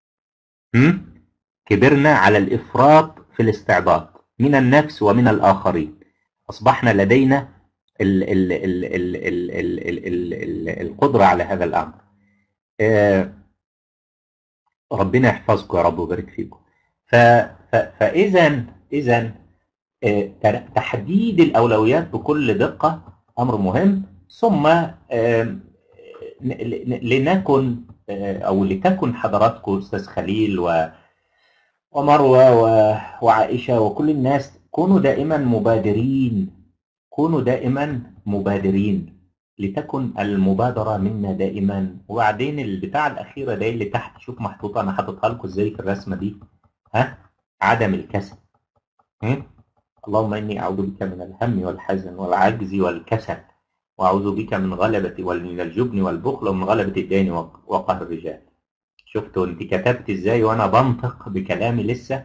كبرنا على الافراط في الاستعباط من النفس ومن الاخرين. اصبحنا لدينا القدرة على هذا الامر. ربنا يحفظكم يا رب ويبارك فيكم. فاذا تحديد الاولويات بكل دقة امر مهم. ثم لنكن او لتكن حضراتكم استاذ خليل ومروه وعائشه وكل الناس كونوا دائما مبادرين، كونوا دائما مبادرين، لتكن المبادرة منا دائما. وبعدين البتاع الأخيرة دي اللي تحت، شوف محطوطة، أنا حاططها لكم إزاي في الرسمة دي، ها؟ عدم الكسل. اللهم إني أعوذ بك من الهم والحزن والعجز والكسل، وأعوذ بك من من الجبن والبخل ومن غلبة الدين وقهر الرجال. شفتوا أنت كتبت إزاي وأنا بنطق بكلامي لسه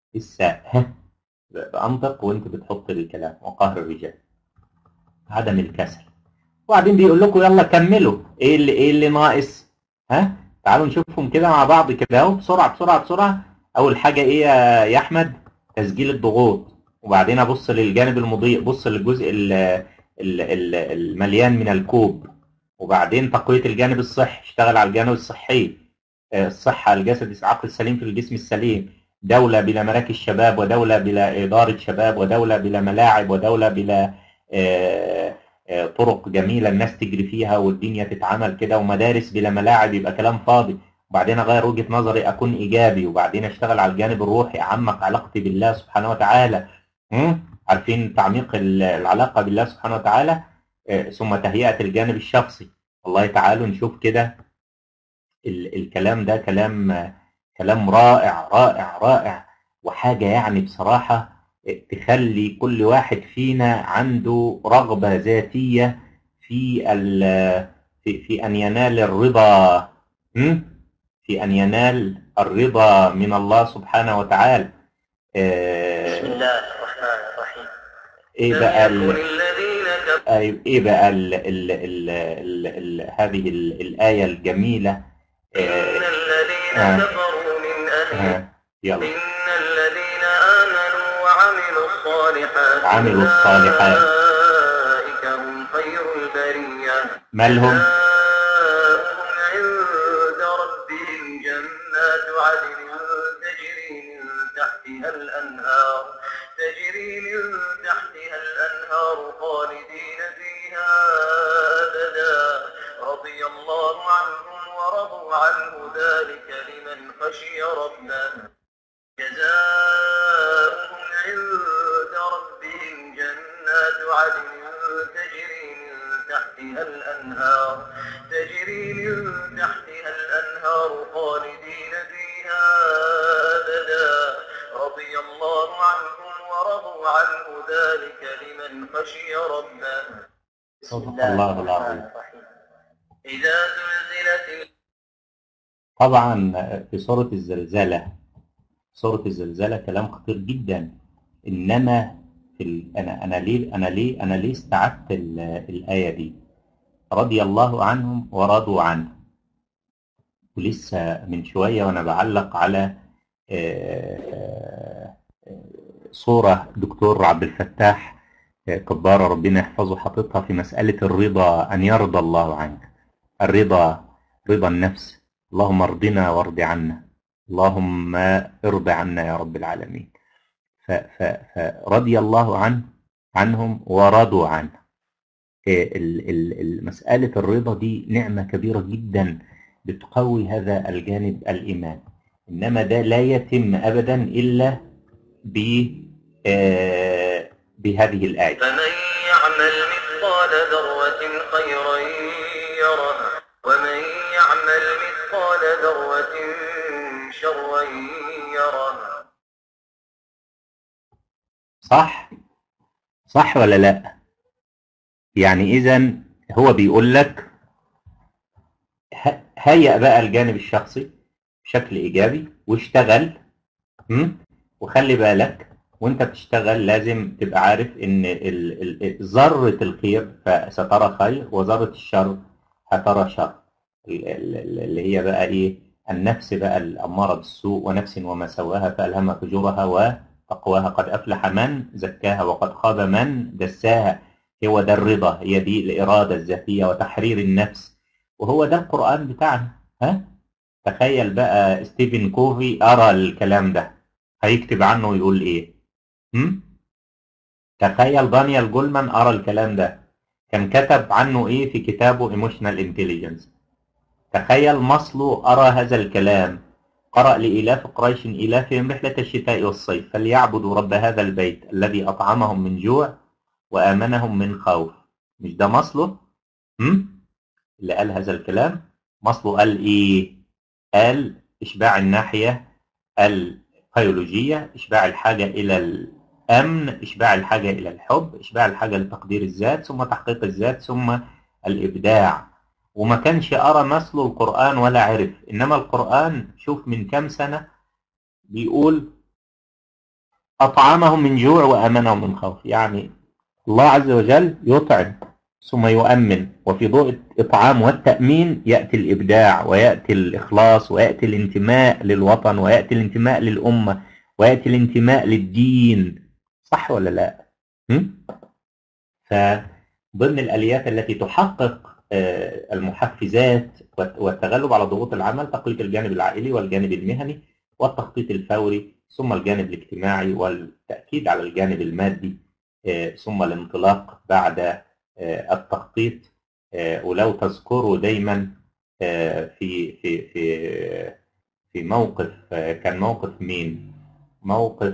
بأنطق وأنت بتحط الكلام، وقهر الرجال، عدم الكسل. وبعدين بيقول لكم يلا كملوا، إيه اللي ناقص؟ تعالوا نشوفهم كده مع بعض كده اهو، بسرعة بسرعة بسرعة. أول حاجة إيه يا أحمد؟ تسجيل الضغوط. وبعدين أبص للجانب المضيء، بص للجزء المليان من الكوب. وبعدين تقوية الجانب الصحي، اشتغل على الجانب الصحي، الصحة، الجسد، العقل السليم في الجسم السليم. دولة بلا مراكز شباب، ودولة بلا إدارة شباب، ودولة بلا ملاعب، ودولة بلا طرق جميلة الناس تجري فيها والدنيا تتعمل كده، ومدارس بلا ملاعب يبقى كلام فاضي. وبعدين أغير وجهة نظري أكون إيجابي. وبعدين أشتغل على الجانب الروحي، أعمق علاقتي بالله سبحانه وتعالى. عارفين تعميق العلاقة بالله سبحانه وتعالى. ثم تهيئة الجانب الشخصي. والله تعالوا نشوف كده الكلام ده، كلام رائع رائع رائع، وحاجة يعني بصراحة تخلي كل واحد فينا عنده رغبة ذاتية في أن ينال الرضا، في أن ينال الرضا من الله سبحانه وتعالى. بسم الله الرحمن الرحيم. ايه بقى هذه الآية الجميلة. إن الذين كفروا من أهل يلا. إن الذين آمنوا وعملوا الصالحات أولئك هم خير البرية. مالهم؟ عند ربهم جنات عدن تجري من تحتها الأنهار خالدين فيها أبدا، رضي الله عنهم ورضوا عنه، ذلك لمن خشي ربه. جزاؤهم عند ربهم جنات عدن تجري من تحتها الأنهار خالدين فيها أبدا، رضي الله عنهم ورضوا عنه، ذلك لمن خشي ربه. صدق الله العظيم. إذا زلزلت. طبعا في سورة الزلزلة كلام خطير جدا. إنما أنا ليه استعدت الآية دي؟ رضي الله عنهم ورضوا عنه. ولسه من شوية وأنا بعلق على صورة دكتور عبد الفتاح كبارة ربنا يحفظه، حاططها في مسألة الرضا، أن يرضى الله عنك. الرضا، رضا النفس. اللهم ارضنا وارض عنا، اللهم ارض عنا يا رب العالمين. فرضي الله عنهم ورضوا عنه. مسألة الرضا دي نعمة كبيرة جدا بتقوي هذا الجانب الإيمان. إنما ده لا يتم أبدا إلا بهذه الآية. فمن يعمل مثقال ذرة خيرا يره، ومن يعمل مثقال ذرة شرا يره. صح ولا لا؟ يعني إذن هو بيقول لك هيئ بقى الجانب الشخصي بشكل إيجابي واشتغل. وخلي بالك وانت بتشتغل لازم تبقى عارف ان ذرة الخير فسترى خير، وذرة الشر هترى شر. اللي هي بقى ايه؟ النفس بقى الأمارة بالسوء، ونفس وما سواها فألهمها فجورها وتقواها، قد أفلح من زكاها وقد خاب من دساها. هو ده الرضا، هي دي الإرادة الذاتية وتحرير النفس، وهو ده القرآن بتاعنا. تخيل بقى ستيفن كوفي أرى الكلام ده هيكتب عنه ويقول ايه؟ تخيل دانيال جولمان أرى الكلام ده كان كتب عنه ايه في كتابه Emotional Intelligence. تخيل ماسلو أرى هذا الكلام، قرأ لإلاف قريش إلافهم رحلة الشتاء والصيف فليعبدوا رب هذا البيت الذي أطعمهم من جوع وآمنهم من خوف. مش ده مصله؟ اللي قال هذا الكلام مصله قال إيه؟ قال إشباع الناحية البيولوجية، إشباع الحاجة إلى الأمن، إشباع الحاجة إلى الحب، إشباع الحاجة لتقدير الذات، ثم تحقيق الذات، ثم الإبداع. وما كانش أرى مثله القرآن ولا عرف. إنما القرآن شوف من كام سنة بيقول أطعمهم من جوع وآمنهم من خوف. يعني الله عز وجل يطعم ثم يؤمن، وفي ضوء الإطعام والتأمين يأتي الإبداع ويأتي الإخلاص ويأتي الانتماء للوطن ويأتي الانتماء للأمة ويأتي الانتماء للدين. صح ولا لا؟ فضمن الآليات التي تحقق المحفزات والتغلب على ضغوط العمل تقليد الجانب العائلي والجانب المهني والتخطيط الفوري، ثم الجانب الاجتماعي والتأكيد على الجانب المادي، ثم الانطلاق بعد التخطيط. ولو تذكروا دايما في في في في موقف، كان موقف مين؟ موقف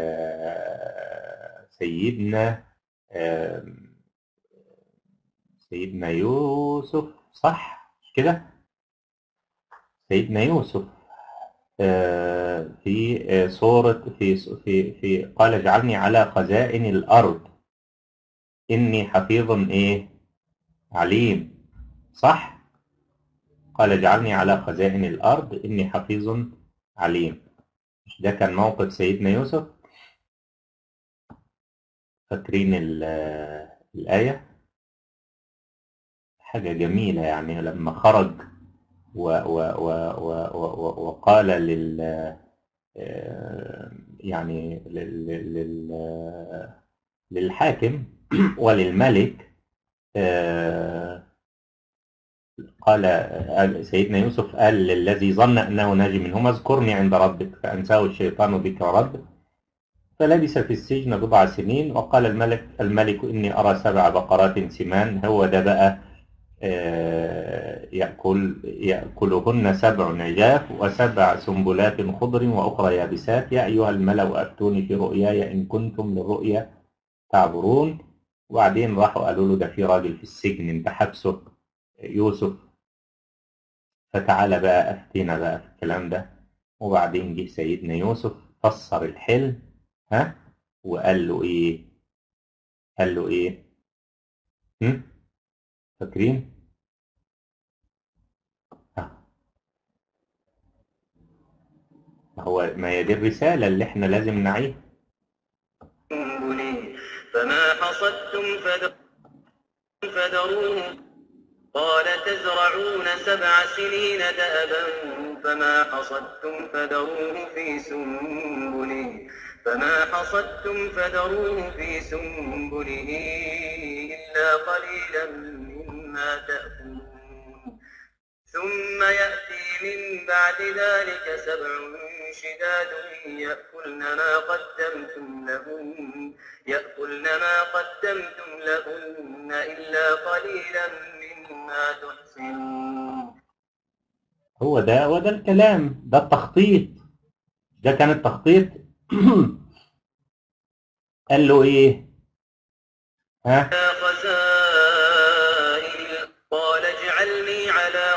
سيدنا يوسف، صح كده؟ سيدنا يوسف في سورة في قال اجعلني على خزائن الأرض إني حفيظ إيه؟ عليم. صح؟ قال اجعلني على خزائن الأرض إني حفيظ عليم. مش ده كان موقف سيدنا يوسف؟ فاكرين الآية؟ حاجة جميلة يعني لما خرج وقال يعني للحاكم وللملك، قال سيدنا يوسف قال للذي ظن أنه ناجي منهما اذكرني عند ربك فأنساه الشيطان ذكر ربك فلبث في السجن 4 سنين. وقال الملك إني أرى 7 بقرات سمان. هو ده بقى يأكلهن 7 عجاف و7 سنبلات خضر وأخرى يابسات يا أيها الملأ أفتوني في رؤياي إن كنتم للرؤيا تعبرون. وبعدين راحوا قالوا له ده في راجل في السجن انت حبسه يوسف، فتعالى بقى أفتينا بقى في الكلام ده. وبعدين جه سيدنا يوسف فسر الحلم وقال له إيه؟ قال له إيه؟ فاكرين؟ ما هي دي الرسالة اللي احنا لازم نعيها. فما حصدتم فذروه قال تزرعون 7 سنين دأبا فما حصدتم فذروه في سنبله إلا قليلا مما تأكلون ثم يأتي من بعد ذلك 7 شداد يأكلن ما قدمتم لهن إلا قليلا مما تحصنون. هو ده الكلام، ده التخطيط، ده كان التخطيط. قال له ايه؟ قال اجعلني على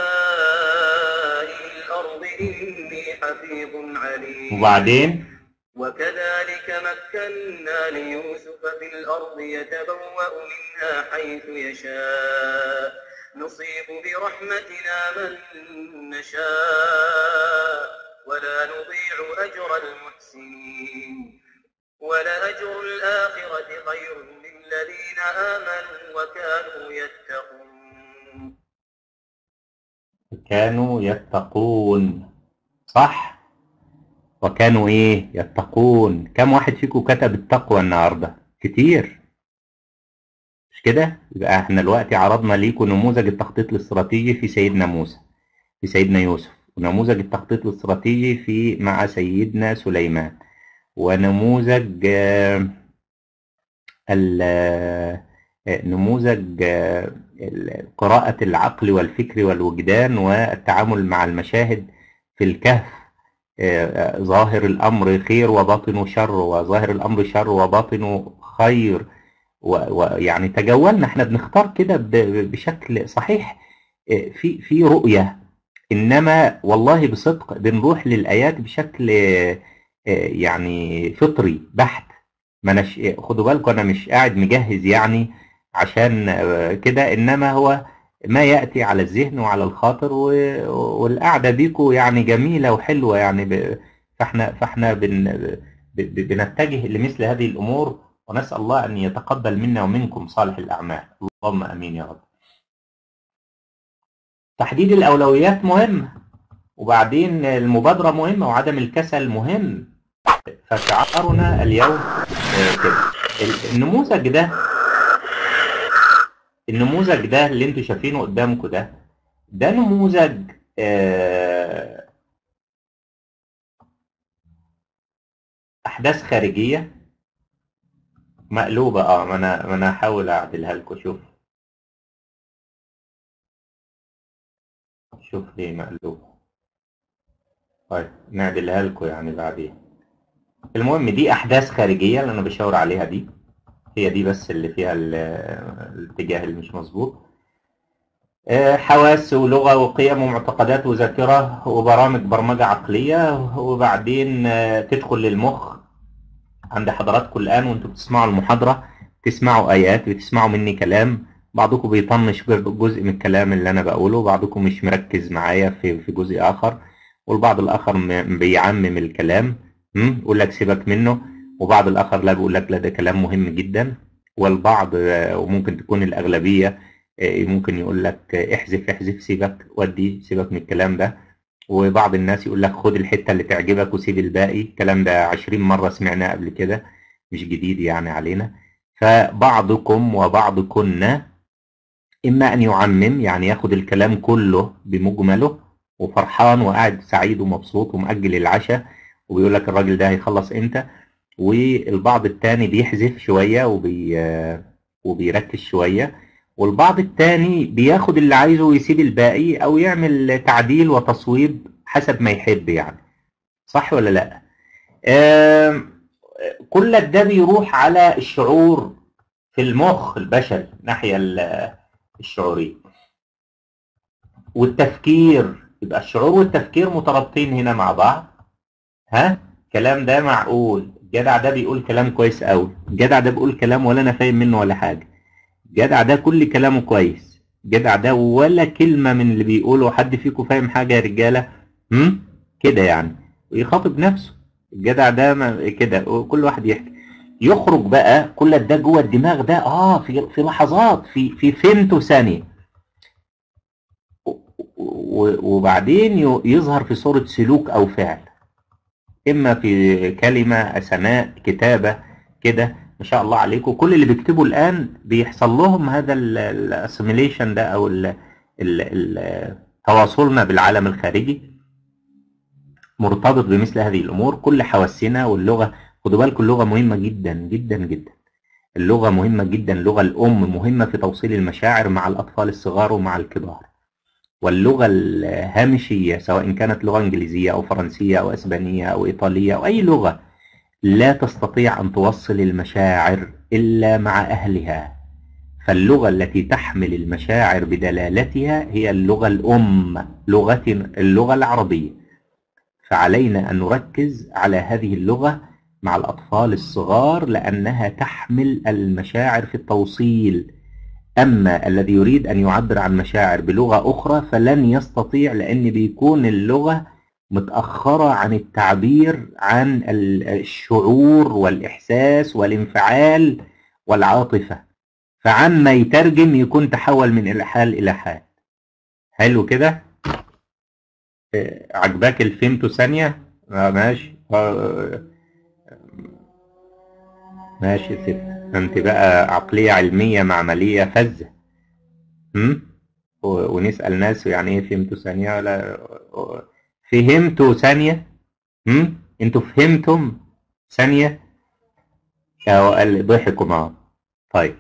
خزائن الأرض إني حفيظ عليم. وبعدين وكذلك مكنا ليوسف في الأرض يتبوأ منها حيث يشاء نصيب برحمتنا من نشاء ولا نضيع أجر المحسنين ولأجر الآخرة خير للذين آمنوا وكانوا يتقون. صح؟ وكانوا ايه؟ يتقون. كم واحد فيكم كتب التقوى النهارده؟ كتير، مش كده؟ يبقى احنا دلوقتي عرضنا ليكم نموذج التخطيط الاستراتيجي في سيدنا موسى، في سيدنا يوسف، ونموذج التخطيط الاستراتيجي مع سيدنا سليمان، ونموذج نموذج قراءة العقل والفكر والوجدان والتعامل مع المشاهد في الكهف. ظاهر الأمر خير وباطنه شر، وظاهر الأمر شر وباطنه خير، ويعني تجولنا، احنا بنختار كده بشكل صحيح، في رؤية، انما والله بصدق بنروح للآيات بشكل يعني فطري بحت. ما أناش خدوا بالكم انا مش قاعد مجهز يعني عشان كده، انما هو ما يأتي على الذهن وعلى الخاطر، والقعدة بيكم يعني جميلة وحلوة يعني فاحنا بنتجه لمثل هذه الأمور، ونسأل الله أن يتقبل منا ومنكم صالح الأعمال. اللهم أمين يا رب. تحديد الأولويات مهم، وبعدين المبادرة مهمة، وعدم الكسل مهم. فشعارنا اليوم كده. النموذج ده اللي انتوا شايفينه قدامكم ده نموذج أحداث خارجية مقلوبة. ما أنا هحاول أعدلها لكم. شوف ليه مقلوبة. طيب نعدلها لكم يعني بعدين. المهم دي أحداث خارجية اللي أنا بشاور عليها دي، هي دي بس اللي فيها الاتجاه اللي مش مظبوط. حواس ولغة وقيم ومعتقدات وذاكرة وبرامج برمجة عقلية، وبعدين تدخل للمخ عند حضراتكم الآن وانتوا بتسمعوا المحاضرة، تسمعوا آيات، بتسمعوا مني كلام، بعضكم بيطنش جزء من الكلام اللي أنا بقوله، بعضكم مش مركز معايا في جزء آخر، والبعض الآخر بيعمم الكلام يقول لك سيبك منه، وبعض الآخر لا بيقول لك لا ده كلام مهم جدا، والبعض وممكن تكون الأغلبية ممكن يقول لك احذف سيبك ودي سيبك من الكلام ده، وبعض الناس يقول لك خد الحتة اللي تعجبك وسيب الباقي. الكلام ده 20 مرة سمعناه قبل كده، مش جديد يعني علينا. فبعضكم وبعضكن إما أن يعمم، يعني ياخد الكلام كله بمجمله وفرحان وقاعد سعيد ومبسوط ومأجل العشاء وبيقول لك الراجل ده هيخلص إمتى، والبعض التاني بيحذف شوية وبيركز شوية، والبعض التاني بياخد اللي عايزه ويسيب الباقي أو يعمل تعديل وتصويب حسب ما يحب يعني. صح ولا لأ؟ كل ده بيروح على الشعور في المخ البشري، الناحية الشعورية والتفكير. يبقى الشعور والتفكير مترابطين هنا مع بعض. الكلام ده معقول، الجدع ده بيقول كلام كويس قوي، الجدع ده بيقول كلام ولا انا فاهم منه ولا حاجه، الجدع ده كل كلامه كويس، الجدع ده ولا كلمه من اللي بيقوله حد فيكم فاهم حاجه يا رجاله. كده يعني، ويخاطب نفسه الجدع ده كده، كل واحد يحكي، يخرج بقى كل ده جوه الدماغ ده في لحظات، في فيمتو ثانيه، وبعدين يظهر في صوره سلوك او فعل، اما في كلمه، اسماء، كتابه كده. ما شاء الله عليكم، كل اللي بيكتبوا الان بيحصل لهم هذا الاسيميليشن ده، او تواصلنا بالعالم الخارجي مرتبط بمثل هذه الامور. كل حواسنا واللغه، خدوا بالكم اللغه مهمه جدا جدا جدا، اللغه مهمه جدا، اللغه الام مهمه في توصيل المشاعر مع الاطفال الصغار ومع الكبار. واللغه الهامشيه سواء كانت لغه انجليزيه او فرنسيه او اسبانيه او ايطاليه او اي لغه، لا تستطيع ان توصل المشاعر الا مع اهلها. فاللغه التي تحمل المشاعر بدلالتها هي اللغه الام، اللغه العربيه. فعلينا أن نركز على هذه اللغة مع الأطفال الصغار، لأنها تحمل المشاعر في التوصيل. أما الذي يريد أن يعبر عن مشاعر بلغة أخرى فلن يستطيع، لأن بيكون اللغة متأخرة عن التعبير عن الشعور والإحساس والانفعال والعاطفة، فعما يترجم يكون تحول من حال إلى حال. حلو كده؟ عجباك الفيمتو ثانية؟ ماشي. ماشي يا ست، انت بقى عقلية علمية معملية فذة. ونسأل ناس يعني ايه فهمتوا ثانية ولا فهمتوا ثانية؟ انتوا فهمتم ثانية؟ قال ضحكوا معاه. طيب،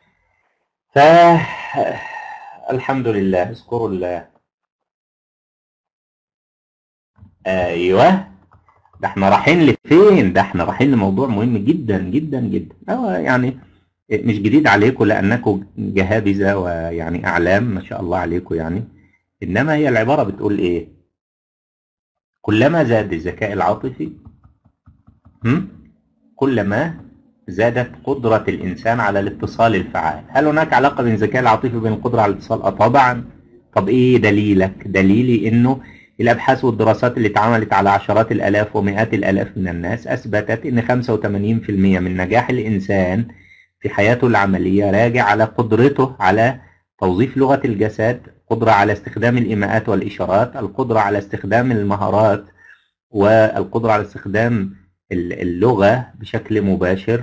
الحمد لله، اذكروا الله. ايوه، ده احنا رايحين لفين؟ ده احنا رايحين لموضوع مهم جدا جدا جدا. يعني مش جديد عليكم لأنكم جهابذة ويعني أعلام ما شاء الله عليكم يعني. إنما هي العبارة بتقول إيه؟ كلما زاد الذكاء العاطفي كلما زادت قدرة الإنسان على الاتصال الفعال. هل هناك علاقة بين الذكاء العاطفي وبين القدرة على الاتصال؟ طبعا. طب إيه دليلك؟ دليلي إنه الأبحاث والدراسات اللي اتعملت على عشرات الآلاف ومئات الآلاف من الناس أثبتت إن 85% من نجاح الإنسان في حياته العملية راجع على قدرته على توظيف لغة الجسد، قدرة على استخدام الإيماءات والإشارات، القدرة على استخدام المهارات، والقدرة على استخدام اللغة بشكل مباشر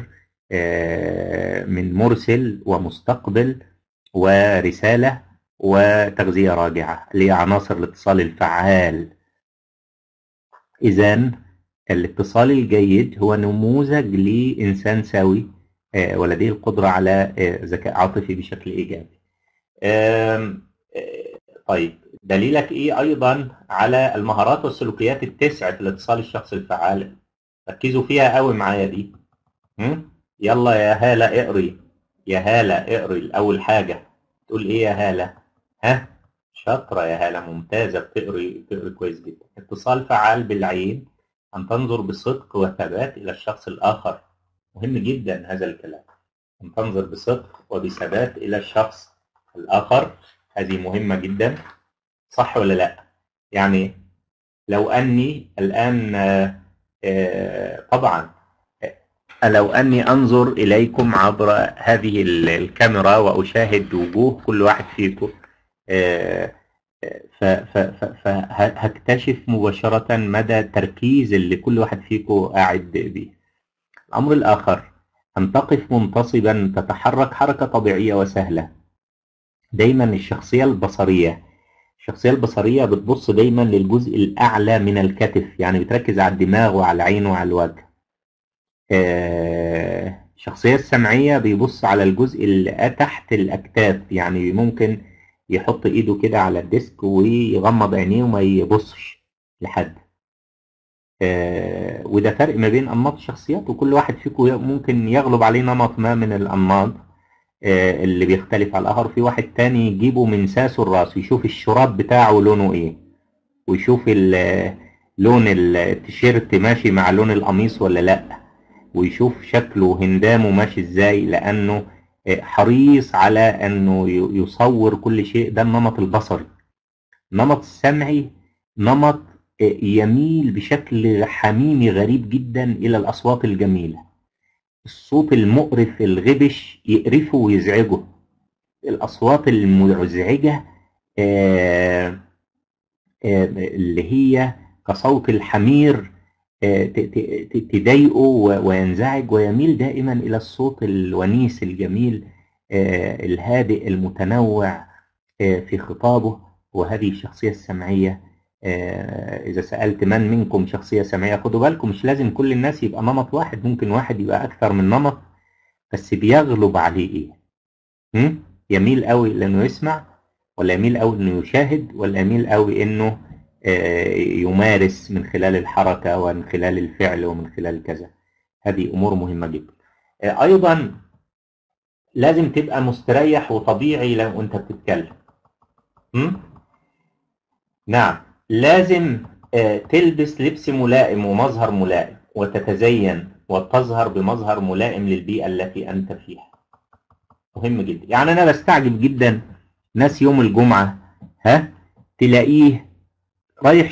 من مرسل ومستقبل ورسالة وتغذية راجعة اللي هي عناصر الاتصال الفعال. إذن الاتصال الجيد هو نموذج لإنسان سوي ولديه القدرة على ذكاء عاطفي بشكل إيجابي. طيب دليلك إيه أيضا على المهارات والسلوكيات التسعة في الاتصال الشخصي الفعال؟ ركزوا فيها قوي معايا دي. يلا يا هالة اقري، يا هالة اقري أول حاجة. تقول إيه يا هالة؟ ها؟ شاطرة يا هالة، ممتازة، بتقري كويس جدا. اتصال فعال بالعين، أن تنظر بصدق وثبات إلى الشخص الآخر. مهم جدا هذا الكلام، أن تنظر بصدق وبثبات إلى الشخص الآخر، هذه مهمة جدا. صح ولا لا؟ يعني لو أني الآن طبعا لو أني أنظر إليكم عبر هذه الكاميرا وأشاهد وجوه كل واحد فيكم فهكتشف مباشرة مدى التركيز اللي كل واحد فيكم قاعد به. الأمر الآخر أن تقف منتصبا، تتحرك حركة طبيعية وسهلة. دايما الشخصية البصرية بتبص دايما للجزء الأعلى من الكتف، يعني بتركز على الدماغ وعلى العين وعلى الوجه. الشخصية السمعية بيبص على الجزء اللي تحت الأكتاف، يعني ممكن يحط إيده كده على الديسك ويغمض عينيه وما يبصش لحد. وده فرق ما بين أنماط الشخصيات، وكل واحد فيكم ممكن يغلب عليه نمط ما من الأنماط اللي بيختلف على الآخر. في واحد تاني يجيبه من ساسه الراس، يشوف الشراب بتاعه لونه إيه، ويشوف لون التيشيرت ماشي مع لون القميص ولا لأ، ويشوف شكله وهندامه ماشي ازاي، لأنه حريص على أنه يصور كل شيء. ده النمط البصري. النمط السمعي نمط يميل بشكل حميمي غريب جدا إلى الأصوات الجميلة. الصوت المقرف الغبش يقرفه ويزعجه. الأصوات المزعجة اللي هي كصوت الحمير تضايقه وينزعج، ويميل دائما إلى الصوت الونيس الجميل الهادئ المتنوع في خطابه. وهذه الشخصية السمعية. إذا سألت من منكم شخصية سمعية، خدوا بالكم مش لازم كل الناس يبقى نمط واحد، ممكن واحد يبقى أكثر من نمط، بس بيغلب عليه إيه؟ يميل قوي لأنه يسمع، ولا يميل قوي إنه يشاهد، ولا يميل قوي إنه يمارس من خلال الحركة ومن خلال الفعل ومن خلال كذا. هذه أمور مهمة جدا. أيضا لازم تبقى مستريح وطبيعي لو أنت بتتكلم. نعم، لازم تلبس لبس ملائم ومظهر ملائم، وتتزين وتظهر بمظهر ملائم للبيئة التي أنت فيها. مهم جدا. يعني أنا بستعجب جدا ناس يوم الجمعة تلاقيه رايح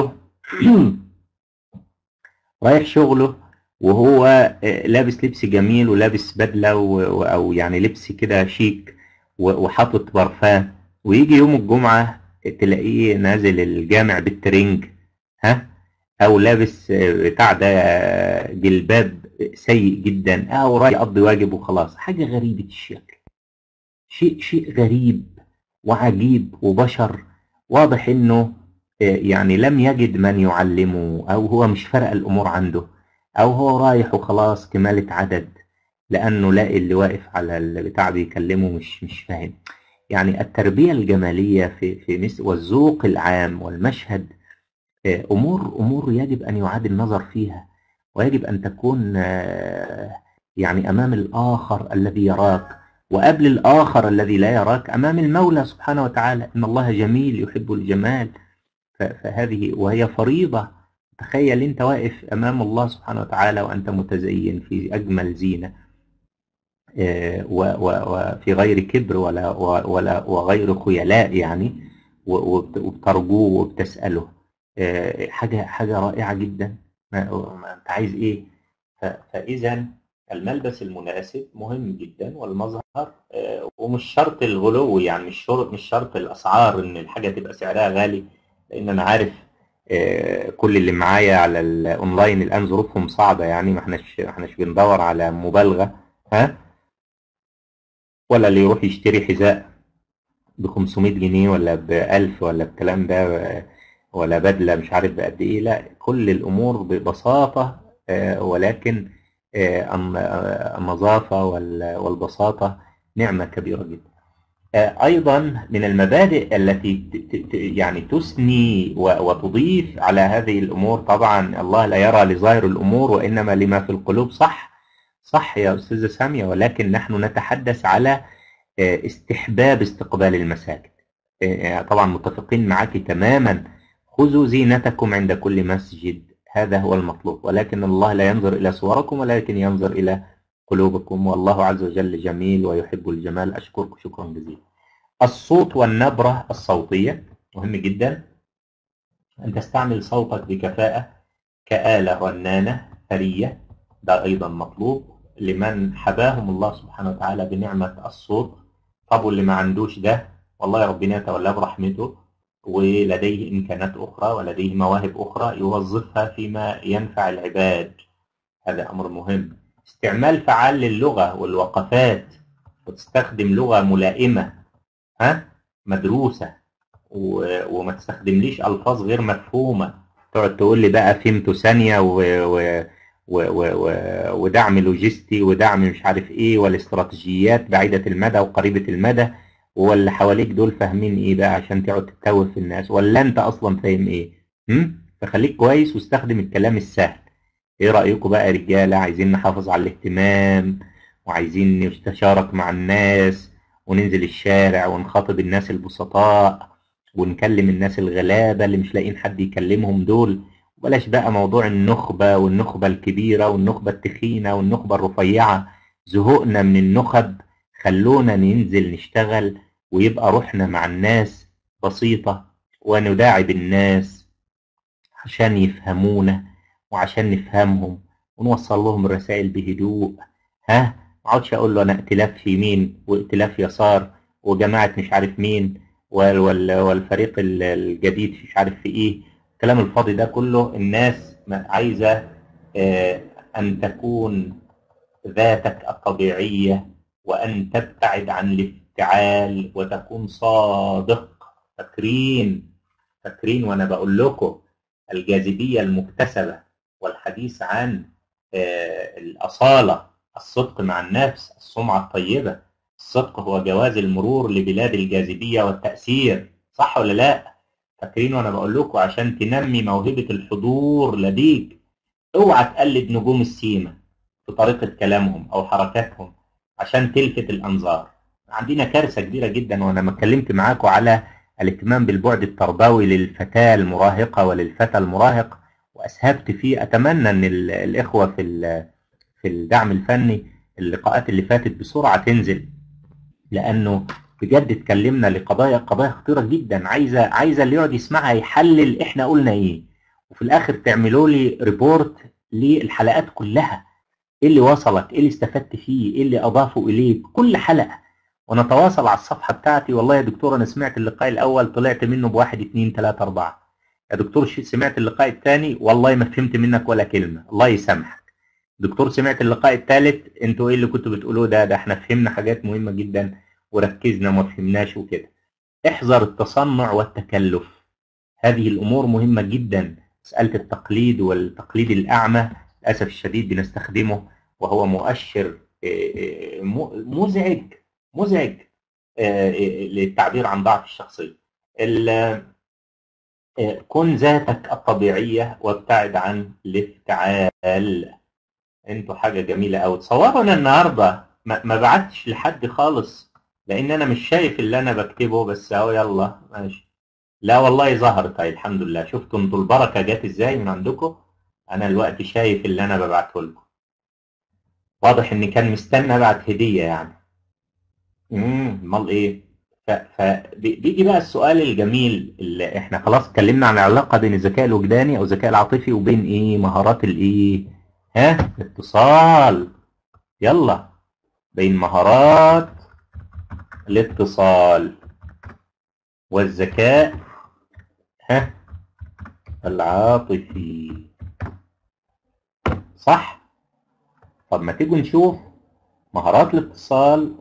شغله وهو لابس لبس جميل ولابس بدلة أو يعني لبس كده شيك وحاطط برفان، ويجي يوم الجمعة تلاقيه نازل الجامع بالترنج أو لابس بتاع ده جلباب سيء جدا، أو رايح يقضي واجب وخلاص. حاجة غريبة الشكل، شيء غريب وعجيب، وبشر واضح إنه يعني لم يجد من يعلمه، أو هو مش فارق الأمور عنده، أو هو رايح وخلاص كمالة عدد، لأنه لاقي اللي واقف على البتاع بيكلمه مش فاهم. يعني التربية الجمالية في مثل والذوق العام والمشهد أمور يجب أن يعاد النظر فيها، ويجب أن تكون يعني أمام الآخر الذي يراك، وقبل الآخر الذي لا يراك أمام المولى سبحانه وتعالى. إن الله جميل يحب الجمال. فهذه وهي فريضة. تخيل أنت واقف أمام الله سبحانه وتعالى وأنت متزين في أجمل زينة، وفي غير كبر ولا وغير خيلاء يعني، وبترجوه وبتسأله. حاجة رائعة جدا. ما أنت عايز إيه؟ فإذا الملبس المناسب مهم جدا، والمظهر، ومش شرط الغلو، يعني مش شرط الأسعار إن الحاجة تبقى سعرها غالي، لأن أنا عارف كل اللي معايا على الأونلاين الآن ظروفهم صعبة، يعني ما احناش بندور على مبالغة، ها، ولا اللي يروح يشتري حذاء ب 500 جنيه ولا ب 1000 ولا الكلام ده، ولا بدلة مش عارف بقد إيه. لا، كل الأمور ببساطة، ولكن النظافة والبساطة نعمة كبيرة جدا. أيضا من المبادئ التي يعني تثني وتضيف على هذه الأمور، طبعا الله لا يرى لظاهر الأمور وإنما لما في القلوب. صح، صح يا أستاذة سامية، ولكن نحن نتحدث على استحباب استقبال المساجد. طبعا متفقين معك تماما. خذوا زينتكم عند كل مسجد، هذا هو المطلوب، ولكن الله لا ينظر إلى صوركم ولكن ينظر إلى قلوبكم، والله عز وجل جميل ويحب الجمال. أشكرك شكرا جزيلا. الصوت والنبرة الصوتية مهم جدا، أن تستعمل صوتك بكفاءة كآلة رنانة ثرية، ده أيضا مطلوب لمن حباهم الله سبحانه وتعالى بنعمة الصوت. طب واللي ما عندوش ده، والله ربنا يتولاه برحمته، ولديه إمكانات أخرى ولديه مواهب أخرى يوظفها فيما ينفع العباد. هذا أمر مهم. استعمال فعال للغة والوقفات، وتستخدم لغة ملائمة، مدروسة، وما تستخدمليش ألفاظ غير مفهومة، تقعد تقول لي بقى فهمته ثانية ودعم لوجستي ودعم مش عارف ايه، والاستراتيجيات بعيدة المدى وقريبة المدى، واللي حواليك دول فاهمين ايه بقى عشان تقعد تتوه في الناس، ولا انت اصلا فاهم ايه؟ فخليك كويس واستخدم الكلام السهل. ايه رأيكم بقى يا رجالة؟ عايزين نحافظ على الاهتمام، وعايزين نتشارك مع الناس، وننزل الشارع ونخاطب الناس البسطاء، ونكلم الناس الغلابة اللي مش لاقيين حد يكلمهم دول. وبلاش بقى موضوع النخبة والنخبة الكبيرة والنخبة التخينة والنخبة الرفيعة. زهقنا من النخب، خلونا ننزل نشتغل، ويبقى روحنا مع الناس بسيطة، ونداعب الناس عشان يفهمونا وعشان نفهمهم، ونوصل لهم الرسائل بهدوء. ما اقعدش اقول له انا ائتلاف يمين وائتلاف يسار وجماعة مش عارف مين والفريق الجديد مش عارف في ايه. الكلام الفاضي ده كله. الناس عايزة ان تكون ذاتك الطبيعية، وان تبتعد عن الافتعال وتكون صادق. فاكرين وانا بقول لكم الجاذبية المكتسبة والحديث عن الأصالة، الصدق مع النفس، السمعة الطيبة. الصدق هو جواز المرور لبلاد الجاذبية والتأثير، صح ولا لا؟ فاكرين وانا بقول لكم عشان تنمي موهبة الحضور لديك، اوعى تقلد نجوم السيما في طريقة كلامهم او حركاتهم عشان تلفت الانظار. عندنا كارثة كبيرة جدا، وانا ما اتكلمت معاكم على الاهتمام بالبعد التربوي للفتاة المراهقة وللفتى المراهق، واسهبت فيه. اتمنى ان الاخوة في الدعم الفني اللقاءات اللي فاتت بسرعة تنزل، لانه بجد اتكلمنا قضايا خطيرة جدا، عايزة اللي يقعد يسمعها يحلل احنا قلنا ايه، وفي الاخر تعملوا لي ريبورت للحلقات كلها. ايه اللي وصلك، ايه اللي استفدت فيه، ايه اللي اضافه اليك كل حلقة، ونتواصل على الصفحة بتاعتي. والله يا دكتور انا سمعت اللقاء الاول طلعت منه بواحد اتنين تلاتة اربعة. يا دكتور سمعت اللقاء الثاني والله ما فهمت منك ولا كلمة، الله يسامحك. دكتور سمعت اللقاء الثالث، انتوا ايه اللي كنتوا بتقولوه ده احنا فهمنا حاجات مهمة جدا وركزنا وما فهمناش وكده. احذر التصنع والتكلف، هذه الامور مهمة جدا. مسألة التقليد والتقليد الاعمى للاسف الشديد بنستخدمه، وهو مؤشر مزعج للتعبير عن ضعف الشخصية. كن ذاتك الطبيعية وابتعد عن الافتعال. انتوا حاجة جميلة أوي. تصوروا أنا النهاردة ما بعتش لحد خالص، لأن أنا مش شايف اللي أنا بكتبه، بس أهو يلا ماشي. لا والله ظهرت أهي الحمد لله. شفتوا انتوا البركة جت إزاي من عندكم؟ أنا دلوقتي شايف اللي أنا ببعته لكم. واضح إن كان مستني أبعت هدية يعني. أمال إيه؟ فبيجي بقى السؤال الجميل اللي إحنا خلاص اتكلمنا عن العلاقة بين الذكاء الوجداني أو الذكاء العاطفي وبين إيه؟ مهارات الإيه؟ ها؟ اتصال. يلا، بين مهارات الاتصال والذكاء ها العاطفي. صح؟ طب ما تيجوا نشوف مهارات الاتصال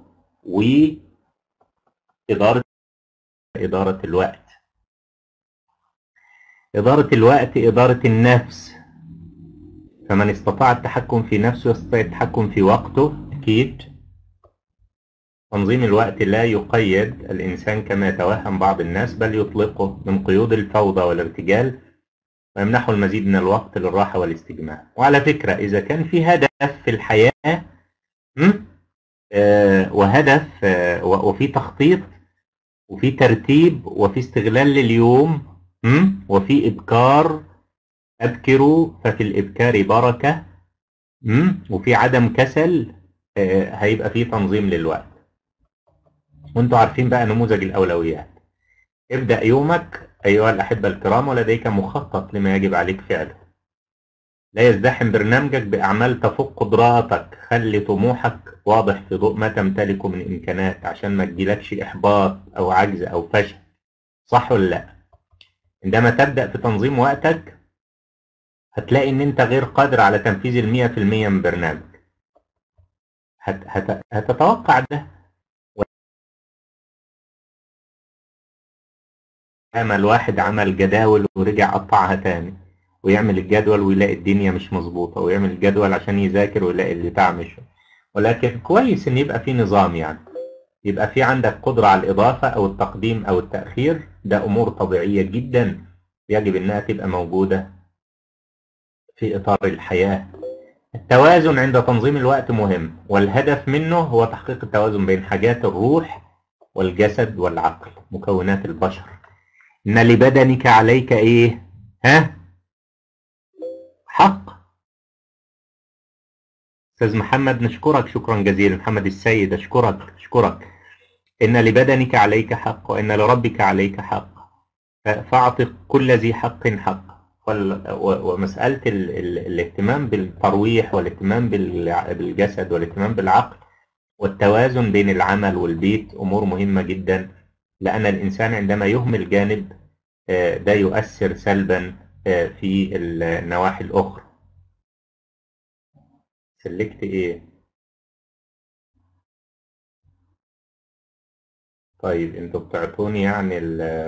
وإدارة الوقت. إدارة الوقت إدارة النفس. فمن استطاع التحكم في نفسه يستطيع التحكم في وقته أكيد. تنظيم الوقت لا يقيد الإنسان كما يتوهم بعض الناس، بل يطلقه من قيود الفوضى والارتجال ويمنحه المزيد من الوقت للراحة والاستجمام. وعلى فكرة إذا كان في هدف في الحياة وهدف وفي تخطيط وفي ترتيب وفي استغلال لليوم وفي إبكار، أبكروا ففي الإبكار بركة، وفي عدم كسل، هيبقى في تنظيم للوقت. وانتوا عارفين بقى نموذج الأولويات. ابدأ يومك أيها الأحبة الكرام ولديك مخطط لما يجب عليك فعله. لا يزدحم برنامجك بأعمال تفوق قدراتك. خلي طموحك واضح في ضوء ما تمتلكه من إمكانات عشان ما تجيلكش إحباط أو عجز أو فشل. صح ولا لا؟ عندما تبدأ في تنظيم وقتك هتلاقي إن أنت غير قادر على تنفيذ 100% من برنامج. هتتوقع ده. الواحد عمل جداول ورجع قطعها تاني، ويعمل الجدول ويلاقي الدنيا مش مظبوطة، ويعمل الجدول عشان يذاكر ويلاقي البتاع مش. ولكن كويس ان يبقى في نظام، يعني يبقى في عندك قدرة على الإضافة أو التقديم أو التأخير. ده أمور طبيعية جدا يجب انها تبقى موجودة في إطار الحياة. التوازن عند تنظيم الوقت مهم، والهدف منه هو تحقيق التوازن بين حاجات الروح والجسد والعقل، مكونات البشر. إن لبدنك عليك إيه؟ حق. أستاذ محمد نشكرك شكرا جزيلا. محمد السيد أشكرك. إن لبدنك عليك حق وإن لربك عليك حق، فأعطي كل ذي حق حق. ومسألة الاهتمام بالترويح والاهتمام بالجسد والاهتمام بالعقل والتوازن بين العمل والبيت أمور مهمة جدا، لأن الإنسان عندما يهمل جانب ده يؤثر سلبا في النواحي الأخرى. سلكت إيه؟ طيب انتوا بتعطوني يعني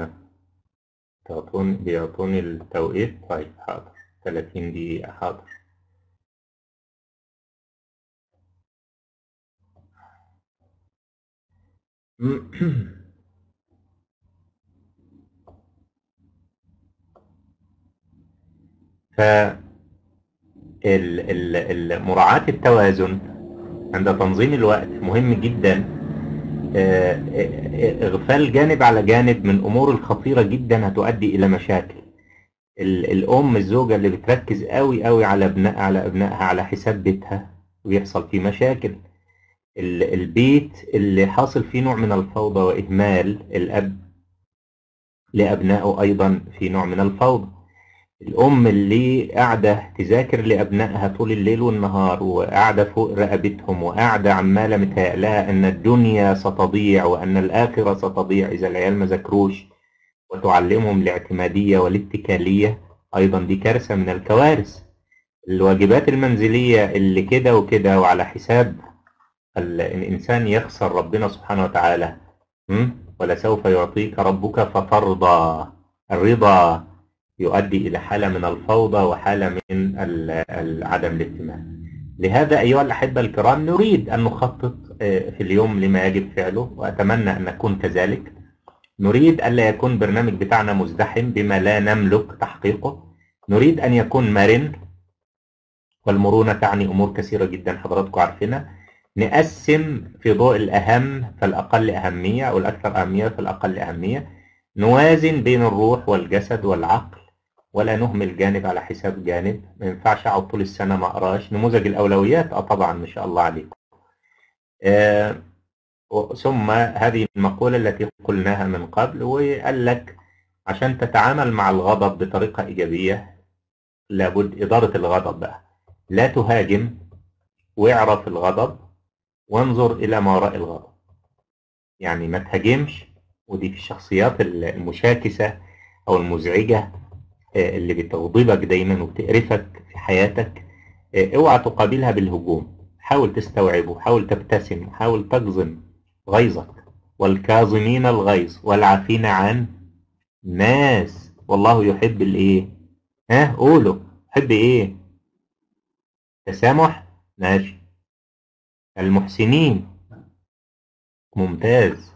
بيعطوني التوقيت. طيب حاضر 30 دقيقة حاضر. ف مراعاة التوازن عند تنظيم الوقت مهم جدا. اغفال جانب على جانب من امور الخطيرة جدا هتؤدي الى مشاكل. الام الزوجة اللي بتركز قوي قوي على ابنائها على حساب بيتها ويحصل فيه مشاكل. البيت اللي حاصل فيه نوع من الفوضى واهمال الاب لابنائه ايضا في نوع من الفوضى. الأم اللي قاعدة تذاكر لأبنائها طول الليل والنهار وقاعدة فوق رقبتهم وقاعدة عمالة متهيألها أن الدنيا ستضيع وأن الآخرة ستضيع إذا العيال ما ذاكروش، وتعلمهم الاعتمادية والاتكالية، أيضا دي كارثة من الكوارث. الواجبات المنزلية اللي كده وكده وعلى حساب الإنسان يخسر ربنا سبحانه وتعالى. ولسوف يعطيك ربك فترضى. الرضا يؤدي إلى حالة من الفوضى وحالة من عدم الاهتمام. لهذا أيها الأحبة الكرام نريد أن نخطط في اليوم لما يجب فعله، وأتمنى أن نكون كذلك. نريد ألا يكون برنامج بتاعنا مزدحم بما لا نملك تحقيقه. نريد أن يكون مرن والمرونة تعني أمور كثيرة جدا حضراتكم عارفينها. نقسم في ضوء الأهم فالأقل أهمية، أو الأكثر أهمية فالأقل أهمية. نوازن بين الروح والجسد والعقل، ولا نهمل جانب على حساب جانب. ما ينفعش أقعد طول السنة ما أقراش. نموذج الأولويات طبعا ما شاء الله عليكم. ثم هذه المقولة التي قلناها من قبل، وقال لك عشان تتعامل مع الغضب بطريقة إيجابية لابد إدارة الغضب بقى. لا تهاجم، واعرف الغضب وانظر إلى ما وراء الغضب. يعني ما تهاجمش، ودي في الشخصيات المشاكسة أو المزعجة اللي بتغضبك دايما وبتقرفك في حياتك. اوعى تقابلها بالهجوم، حاول تستوعبه، حاول تبتسم، حاول تجزم غيظك. والكاظمين الغيظ والعافين عن ناس والله يحب الايه؟ قولوا يحب ايه؟ تسامح، ماشي. المحسنين، ممتاز.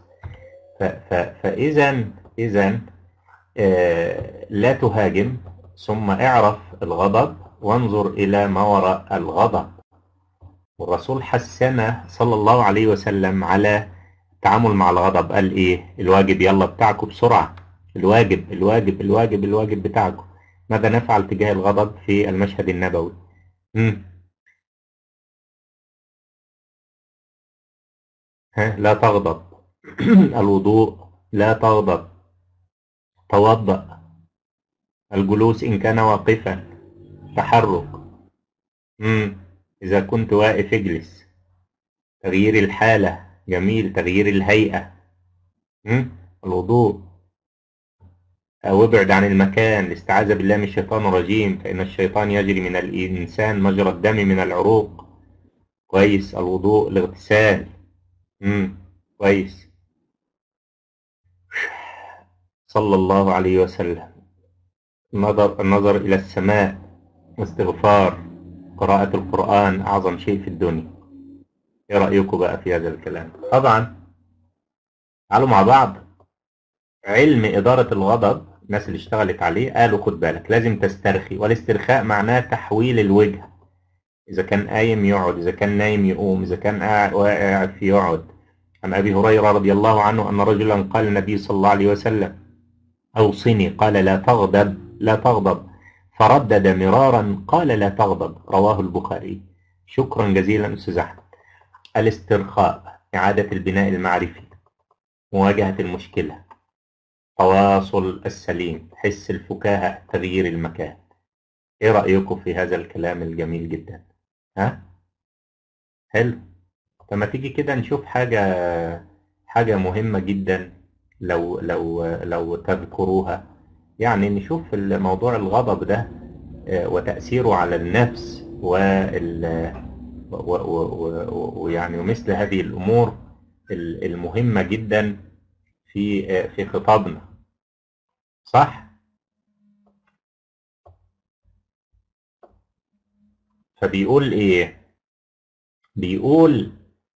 فاذا لا تهاجم، ثم اعرف الغضب وانظر إلى ما وراء الغضب. والرسول حثنا صلى الله عليه وسلم على التعامل مع الغضب. قال إيه؟ الواجب يلا بتاعكم بسرعة، الواجب الواجب الواجب الواجب بتاعكم. ماذا نفعل تجاه الغضب في المشهد النبوي؟ لا تغضب. الوضوء، لا تغضب. توضأ. الجلوس إن كان واقفا، تحرك. إذا كنت واقف اجلس. تغيير الحالة، جميل. تغيير الهيئة. الوضوء. أو ابعد عن المكان. الاستعاذة بالله من الشيطان الرجيم، فإن الشيطان يجري من الإنسان مجرى الدم من العروق. كويس. الوضوء. الاغتسال. كويس. صلى الله عليه وسلم. النظر إلى السماء. استغفار. قراءة القرآن أعظم شيء في الدنيا. إيه رأيكم بقى في هذا الكلام؟ طبعا تعالوا مع بعض. علم إدارة الغضب، الناس اللي اشتغلت عليه قالوا خد بالك لازم تسترخي، والاسترخاء معناه تحويل الوجه. إذا كان قايم يقعد، إذا كان نايم يقوم، إذا كان واقع في يقعد. عن أبي هريرة رضي الله عنه أن رجلا قال للنبي صلى الله عليه وسلم أوصني، قال لا تغضب لا تغضب، فردد مرارا قال لا تغضب. رواه البخاري. شكرا جزيلا أستاذ أحمد. الاسترخاء، إعادة البناء المعرفي، مواجهة المشكلة، التواصل السليم، حس الفكاهة، تغيير المكان. ايه رأيكم في هذا الكلام الجميل جدا؟ حلو. فما تيجي كده نشوف حاجة مهمة جدا لو تذكروها. يعني نشوف الموضوع الغضب ده وتأثيره على النفس ويعني ومثل هذه الأمور المهمة جدا في خطابنا. صح؟ فبيقول ايه؟ بيقول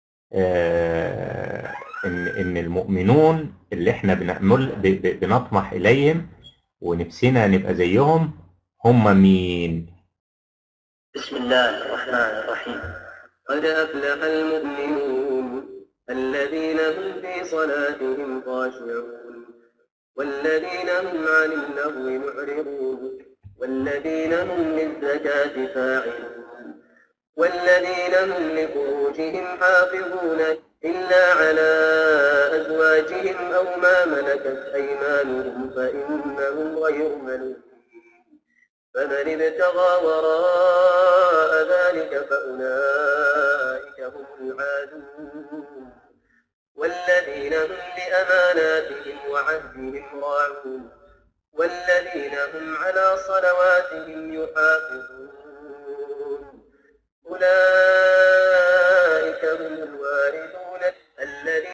ان المؤمنون اللي احنا بنطمح اليهم ونفسنا نبقى زيهم هم مين؟ بسم الله الرحمن الرحيم. قد أفلح المؤمنون الذين هم في صلاتهم خاشعون والذين هم عن اللغو معرضون والذين هم للزكاة فاعلون والذين هم لفروجهم حافظون إلا على أزواجهم أو ما ملكت أيمانهم فإنهم غير ملومين. فمن ابتغى وراء ذلك فأولئك هم العادون والذين هم لأماناتهم وعهدهم راعون والذين هم على صلواتهم يحافظون. أولئك